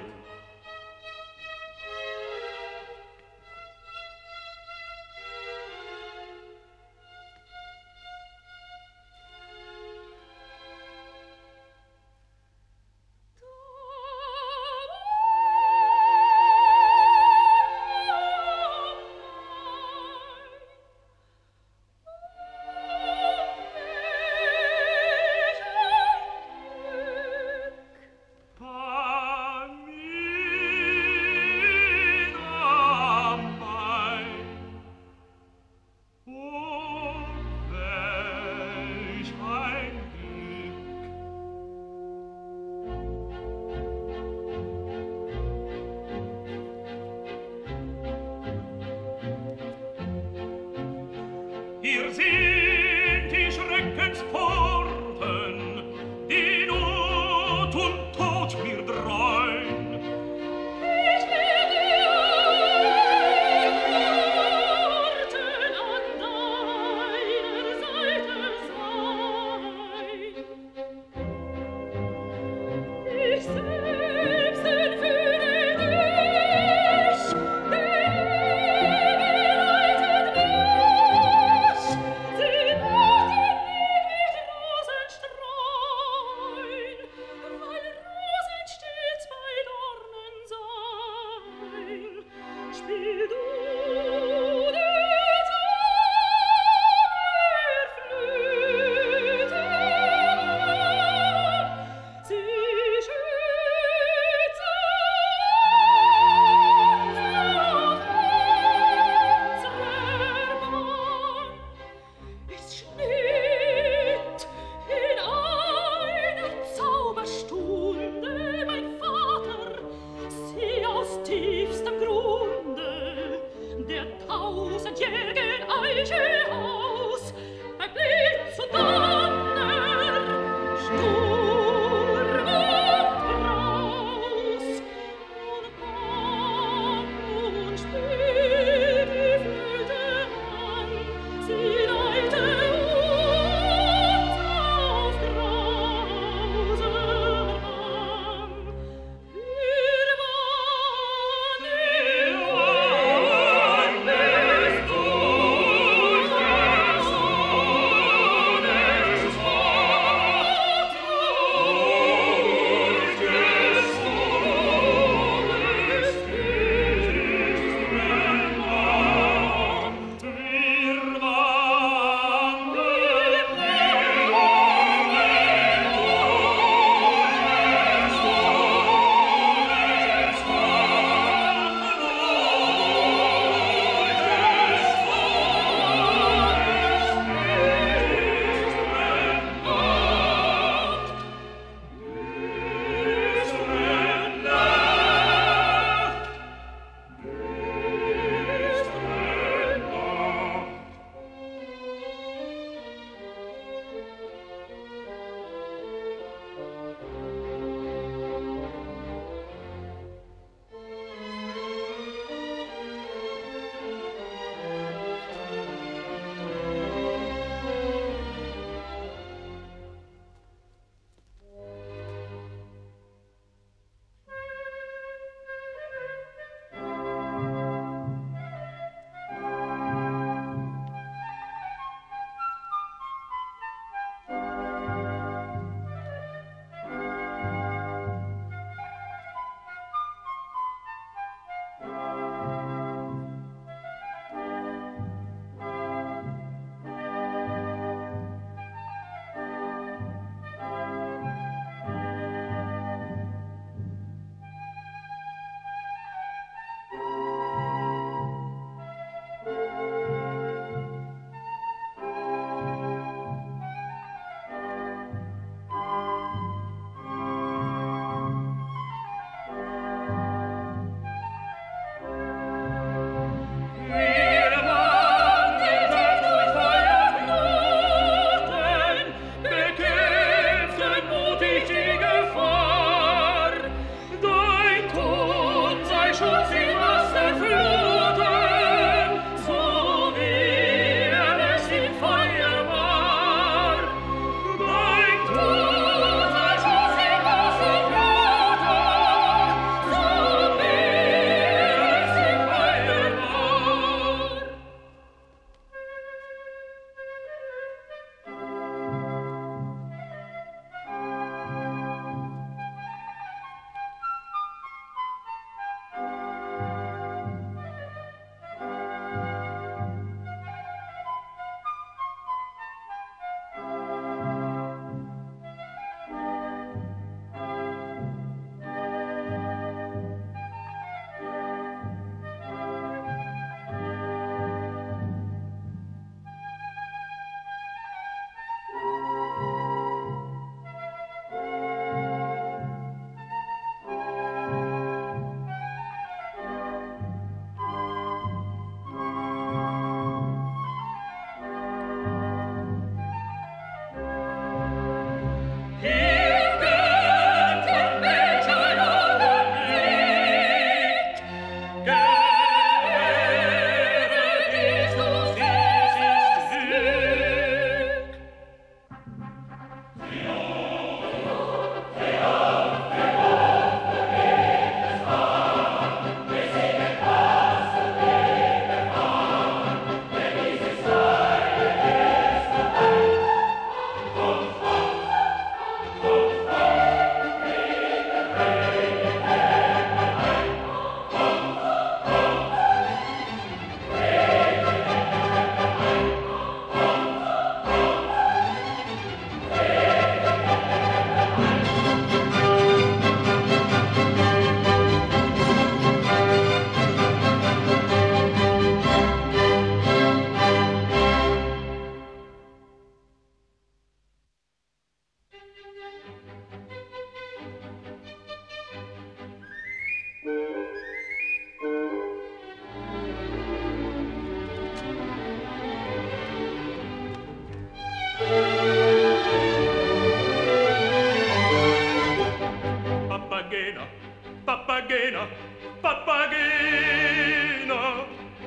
Hier sind die Schreckensporten, die Not und Tod mir dreun. Ich will die Worten an deiner Seite sein. Ich selbst entführe dich, denn ihr bereitet mich. Sie warten nicht mit Rosen streuen, weil Rosen stets bei Dornen sein. Spiel du die Zauberflöte, sie schützt unser Mann. Es schnitt in einer Zauberstunde mein Vater sie aus tiefstem Grunde der tausendjährigen Eiche aus bei Blitz und Donner, Sturm und Braus und kam und spielt die Flöte an, sie leite uns auf Grausen an. Wir waren, wir waren des Papagena, Papagena.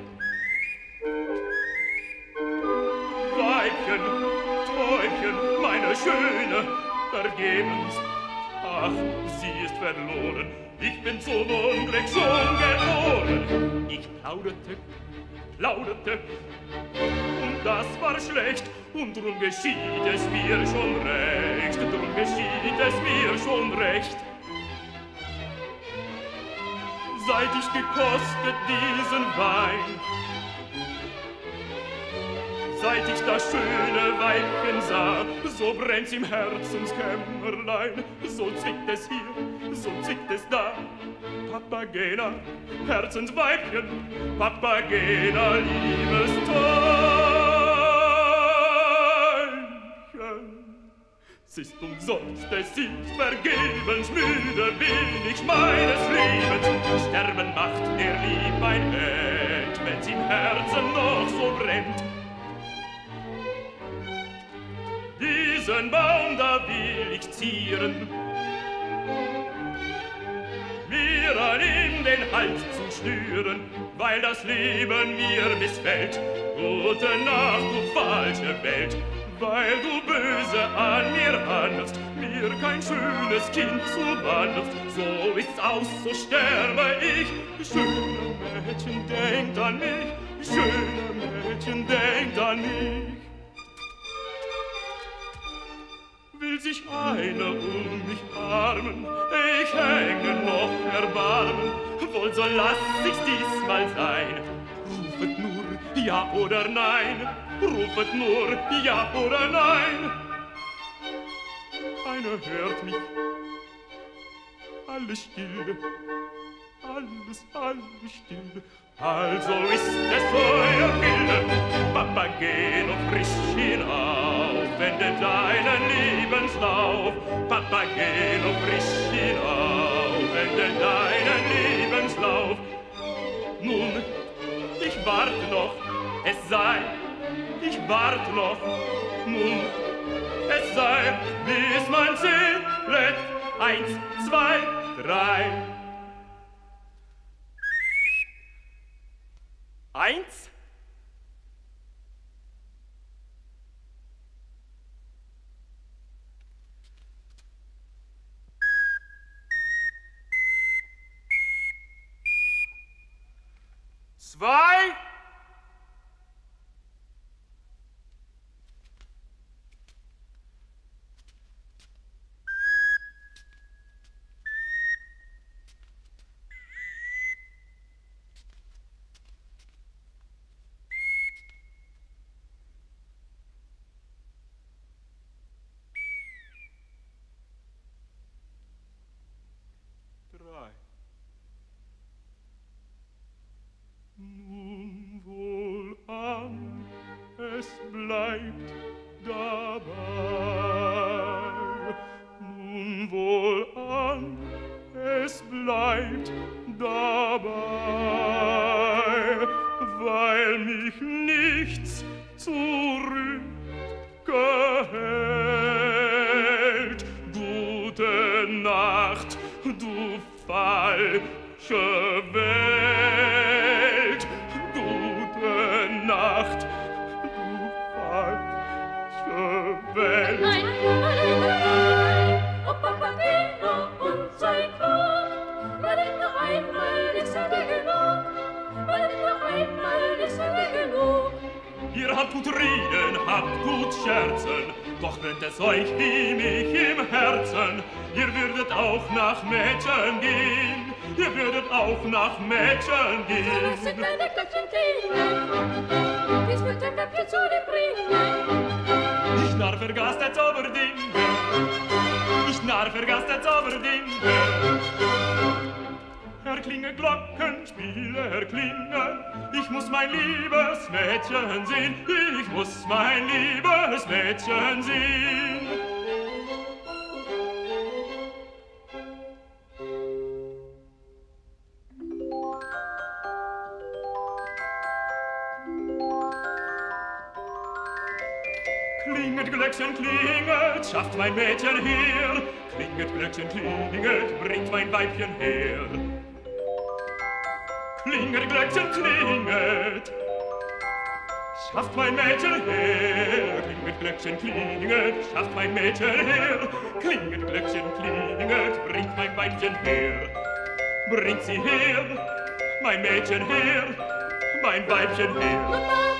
Weibchen, Täubchen, meine Schöne, vergebens. Ach, sie ist verloren, ich bin zum Unglück schon geboren. Ich plauderte, plauderte, und das war schlecht, und drum geschieht es mir schon recht, drum geschieht es mir schon recht. Seit ich gekostet diesen Wein, seit ich das schöne Weibchen sah, so brennt's im Herzenskämmerlein, so zwickt es hier, so zwickt es da. Papagena, Herzensweibchen, Papagena, liebes Täubchen. Es ist umsonst, es ist vergebens, müde bin ich meines Lebens. Sterben macht der Lieb ein Bett, wenn's im Herzen noch so brennt. Diesen Baum da will ich zieren, mir an ihm den Hals zu schnüren, weil das Leben mir missfällt. Gute Nacht, du falsche Welt, weil du böse an mir handelst, mir kein schönes Kind zuwandelst. So ist's aus, so sterbe ich. Schöne Mädchen, denkt an mich, schöne Mädchen, denkt an mich. Will sich einer um mich armen, ich hänge noch erbarmen, wohl so lass ich's diesmal sein. Rufet nur ja oder nein, rufet nur ja oder nein. Keiner hört mich, alles still, alles, alles still. Also ist es euer Wille, Papageno, frisch hinauf, wende deinen Lebenslauf. Papageno, frisch hinauf, wende deinen Lebenslauf. Nun, ich warte noch, es sei, ich warte noch, nun, es sei, bis man zählt, eins, zwei, drei. Eins. Zwei. Nun wohlan, es bleibt dabei. Nun wohlan, es bleibt dabei, weil mich nichts zurückgehält. Gute Nacht, du falsche Welt. Gute Nacht, du falsche Welt. Nein, nein, nein, nein, oh Papageno, und sei klug, weil ich noch einmal ist er dir genug, weil ich noch einmal ist er dir genug. Ihr habt gut reden, habt gut scherzen, doch brennt es euch wie mich im Herzen. Ihr würdet auch nach Mädchen gehen, ihr würdet auch nach Mädchen gehen. So lasset deine Glöckchen klingen, dies wird dem Weibchen zu dir bringen. Ich narr vergaß der Zauberdinge, ich narr vergaß der Zauberdinge. Erklinge Glockenspiele, erklinge, ich muss mein liebes Mädchen sehen, ich muss mein liebes Mädchen sehen. Klinget, Glöckchen, klinget, schafft mein Mädchen her. Klinget, Glöckchen, klinget, bringt mein Weibchen her. Klinget, Glöckchen klinget. Schafft mein Mädchen her, klinget, Glöckchen klinget, schafft mein Mädchen her, klinget, Glöckchen klinget, bringt mein Weibchen her, bringt sie her, mein Mädchen her, mein Weibchen her.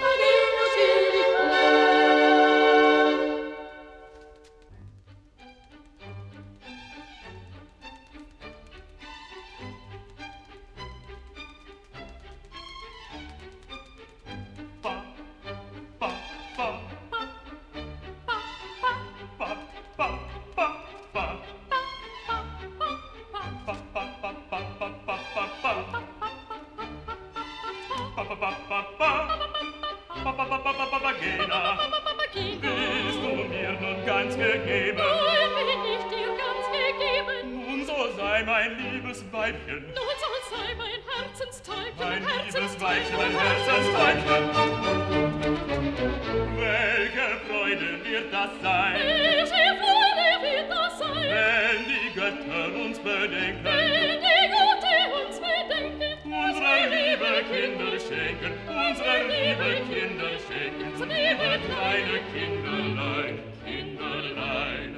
Papagena, bist du mir nun ganz gegeben? Nein, bin ich dir ganz gegeben. Nun so sei mein liebes Weibchen, Nun so sei mein Herzenstäubchen, mein mein liebes Herzenstäubchen, Weibchen, mein Herzenstäubchen. Welche Freude wird das sein? Welche Freude wird das sein? Wenn die Götter uns bedenken, Wenn die Götter uns bedenken, unsere liebe Kinder schenken, unsere liebe Kinder schenken, liebe kleine Kinderlein, Kinderlein,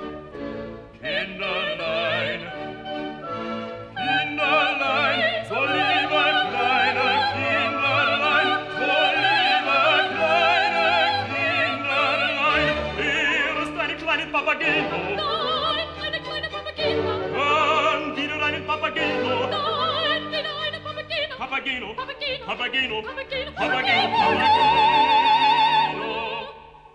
Kinderlein, Kinderlein, so liebe kleine Kinderlein, so liebe kleine Kinderlein. Hier ist eine kleine Papageno. Nein, eine kleine Papageno. Dann wieder einen Papageno. Nein, wieder eine Papageno. Papageno, Papageno, Papageno, Papageno, Papageno, Papageno. Papageno.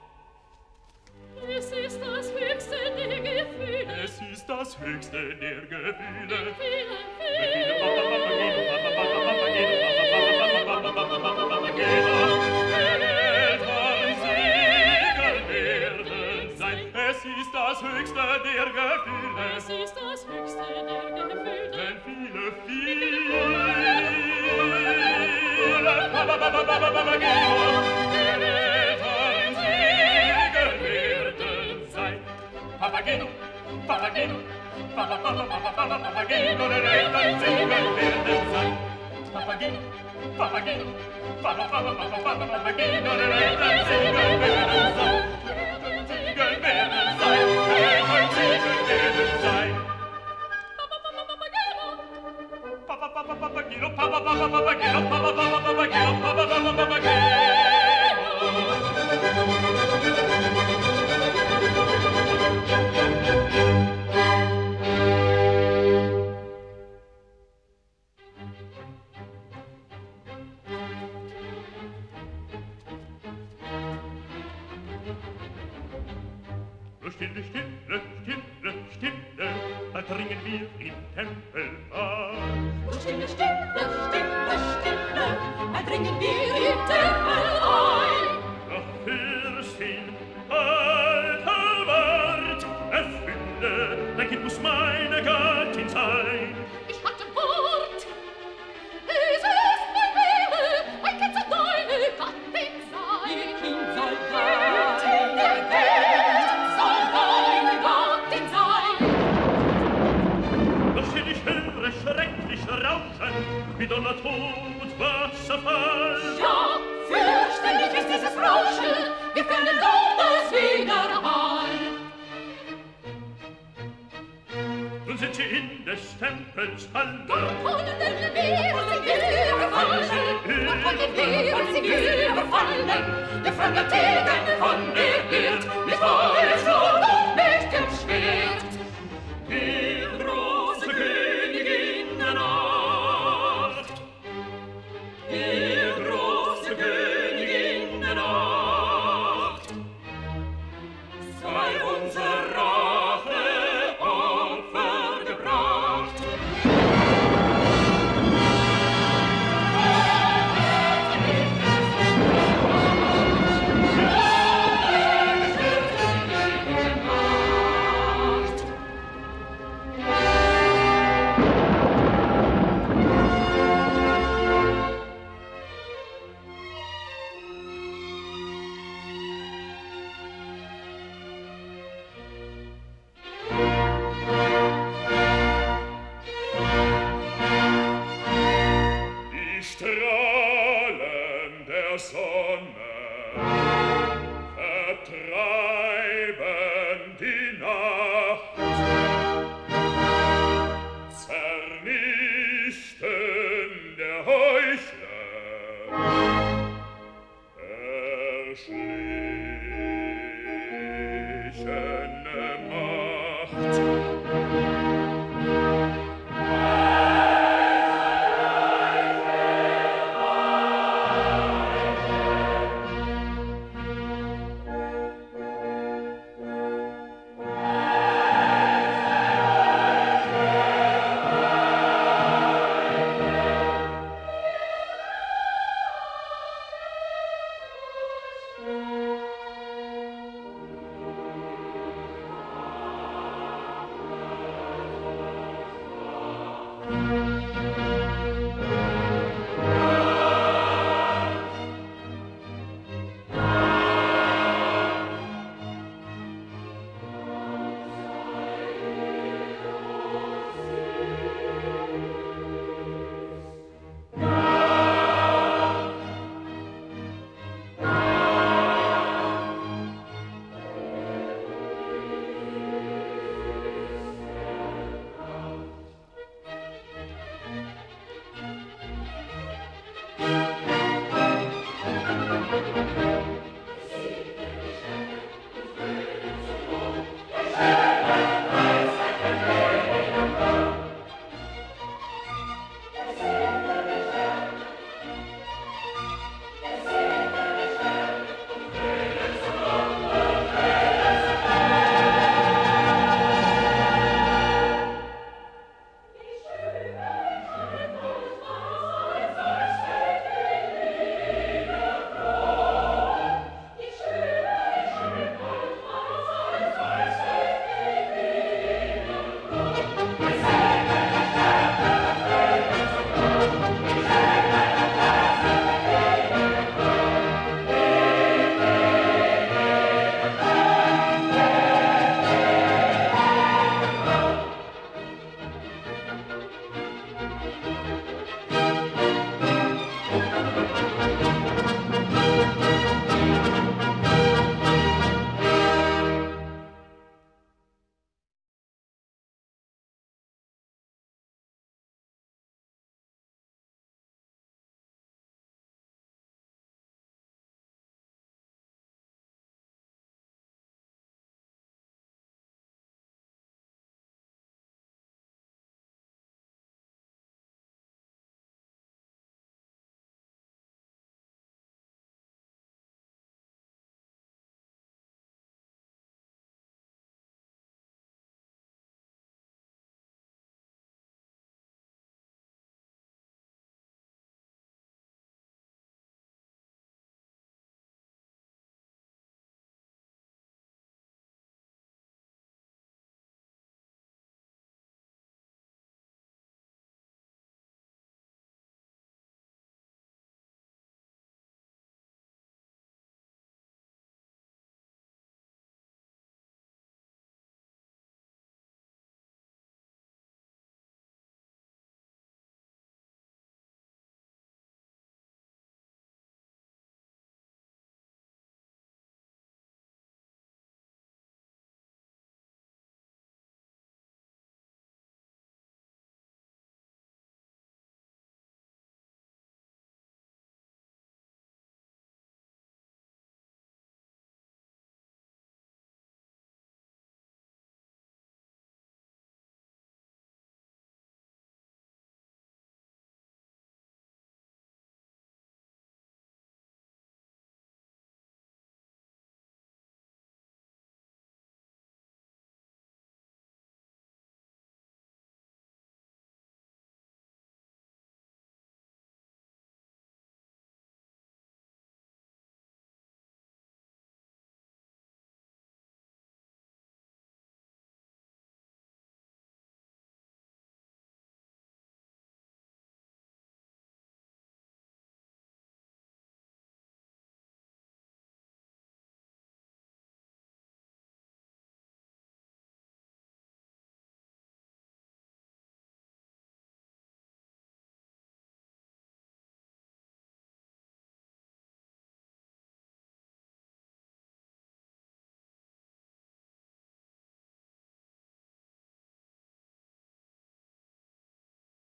Es ist das höchste der Gefühle. Es ist das höchste der Gefühle. Den vielen, Papageno, vielen Papageno, Eltern Segen werden sein. Es ist das höchste der Gefühle. Es ist das höchste der Gefühle. Denn viele, viele Papageno, Eltern Segen werden sein. Papageno, Papageno, Papageno, der Eltern Segen werden sein. Papageno, Papageno, Papageno, der Eltern Segen werden sein. Segen werden sein, Eltern Segen werden sein. Papageno, Papageno, Papageno, Papageno, Papageno, Papageno. Stille, stille, stille, stille, da dringen wir im Tempel ein. Stille, stille, stille, stille, da dringen wir im Tempel ein. Ach, Fürstin, alter Wart, erfülle, dein Kind muss meine Gattin sein. Ich hatte Wort, es ist mein Wille, ein Kind soll deine Gattin sein. Ihr Kind soll Gattin der Welt, soll deine Gattin sein. Doch still, ich höre schrecklich rauschen, wie Donner, Tod, Wasserfall. Ja, fürchterlich ist dieses Rauschen, wir können Donners Widerhall. Nun sind sie in des Tempels Halle. Dort wollen wir sie überfallen, dort wollen wir sie überfallen. Der fremde Degen von der Erd, mit Feuerschlag und mit dem Schwert. Die große Königinnennacht, die große Königinnennacht, sei unser Rache Opfer gebracht. der Sonne vertreiben die Nacht, zernichten der Heuchler, erschlichene Macht. Thank you.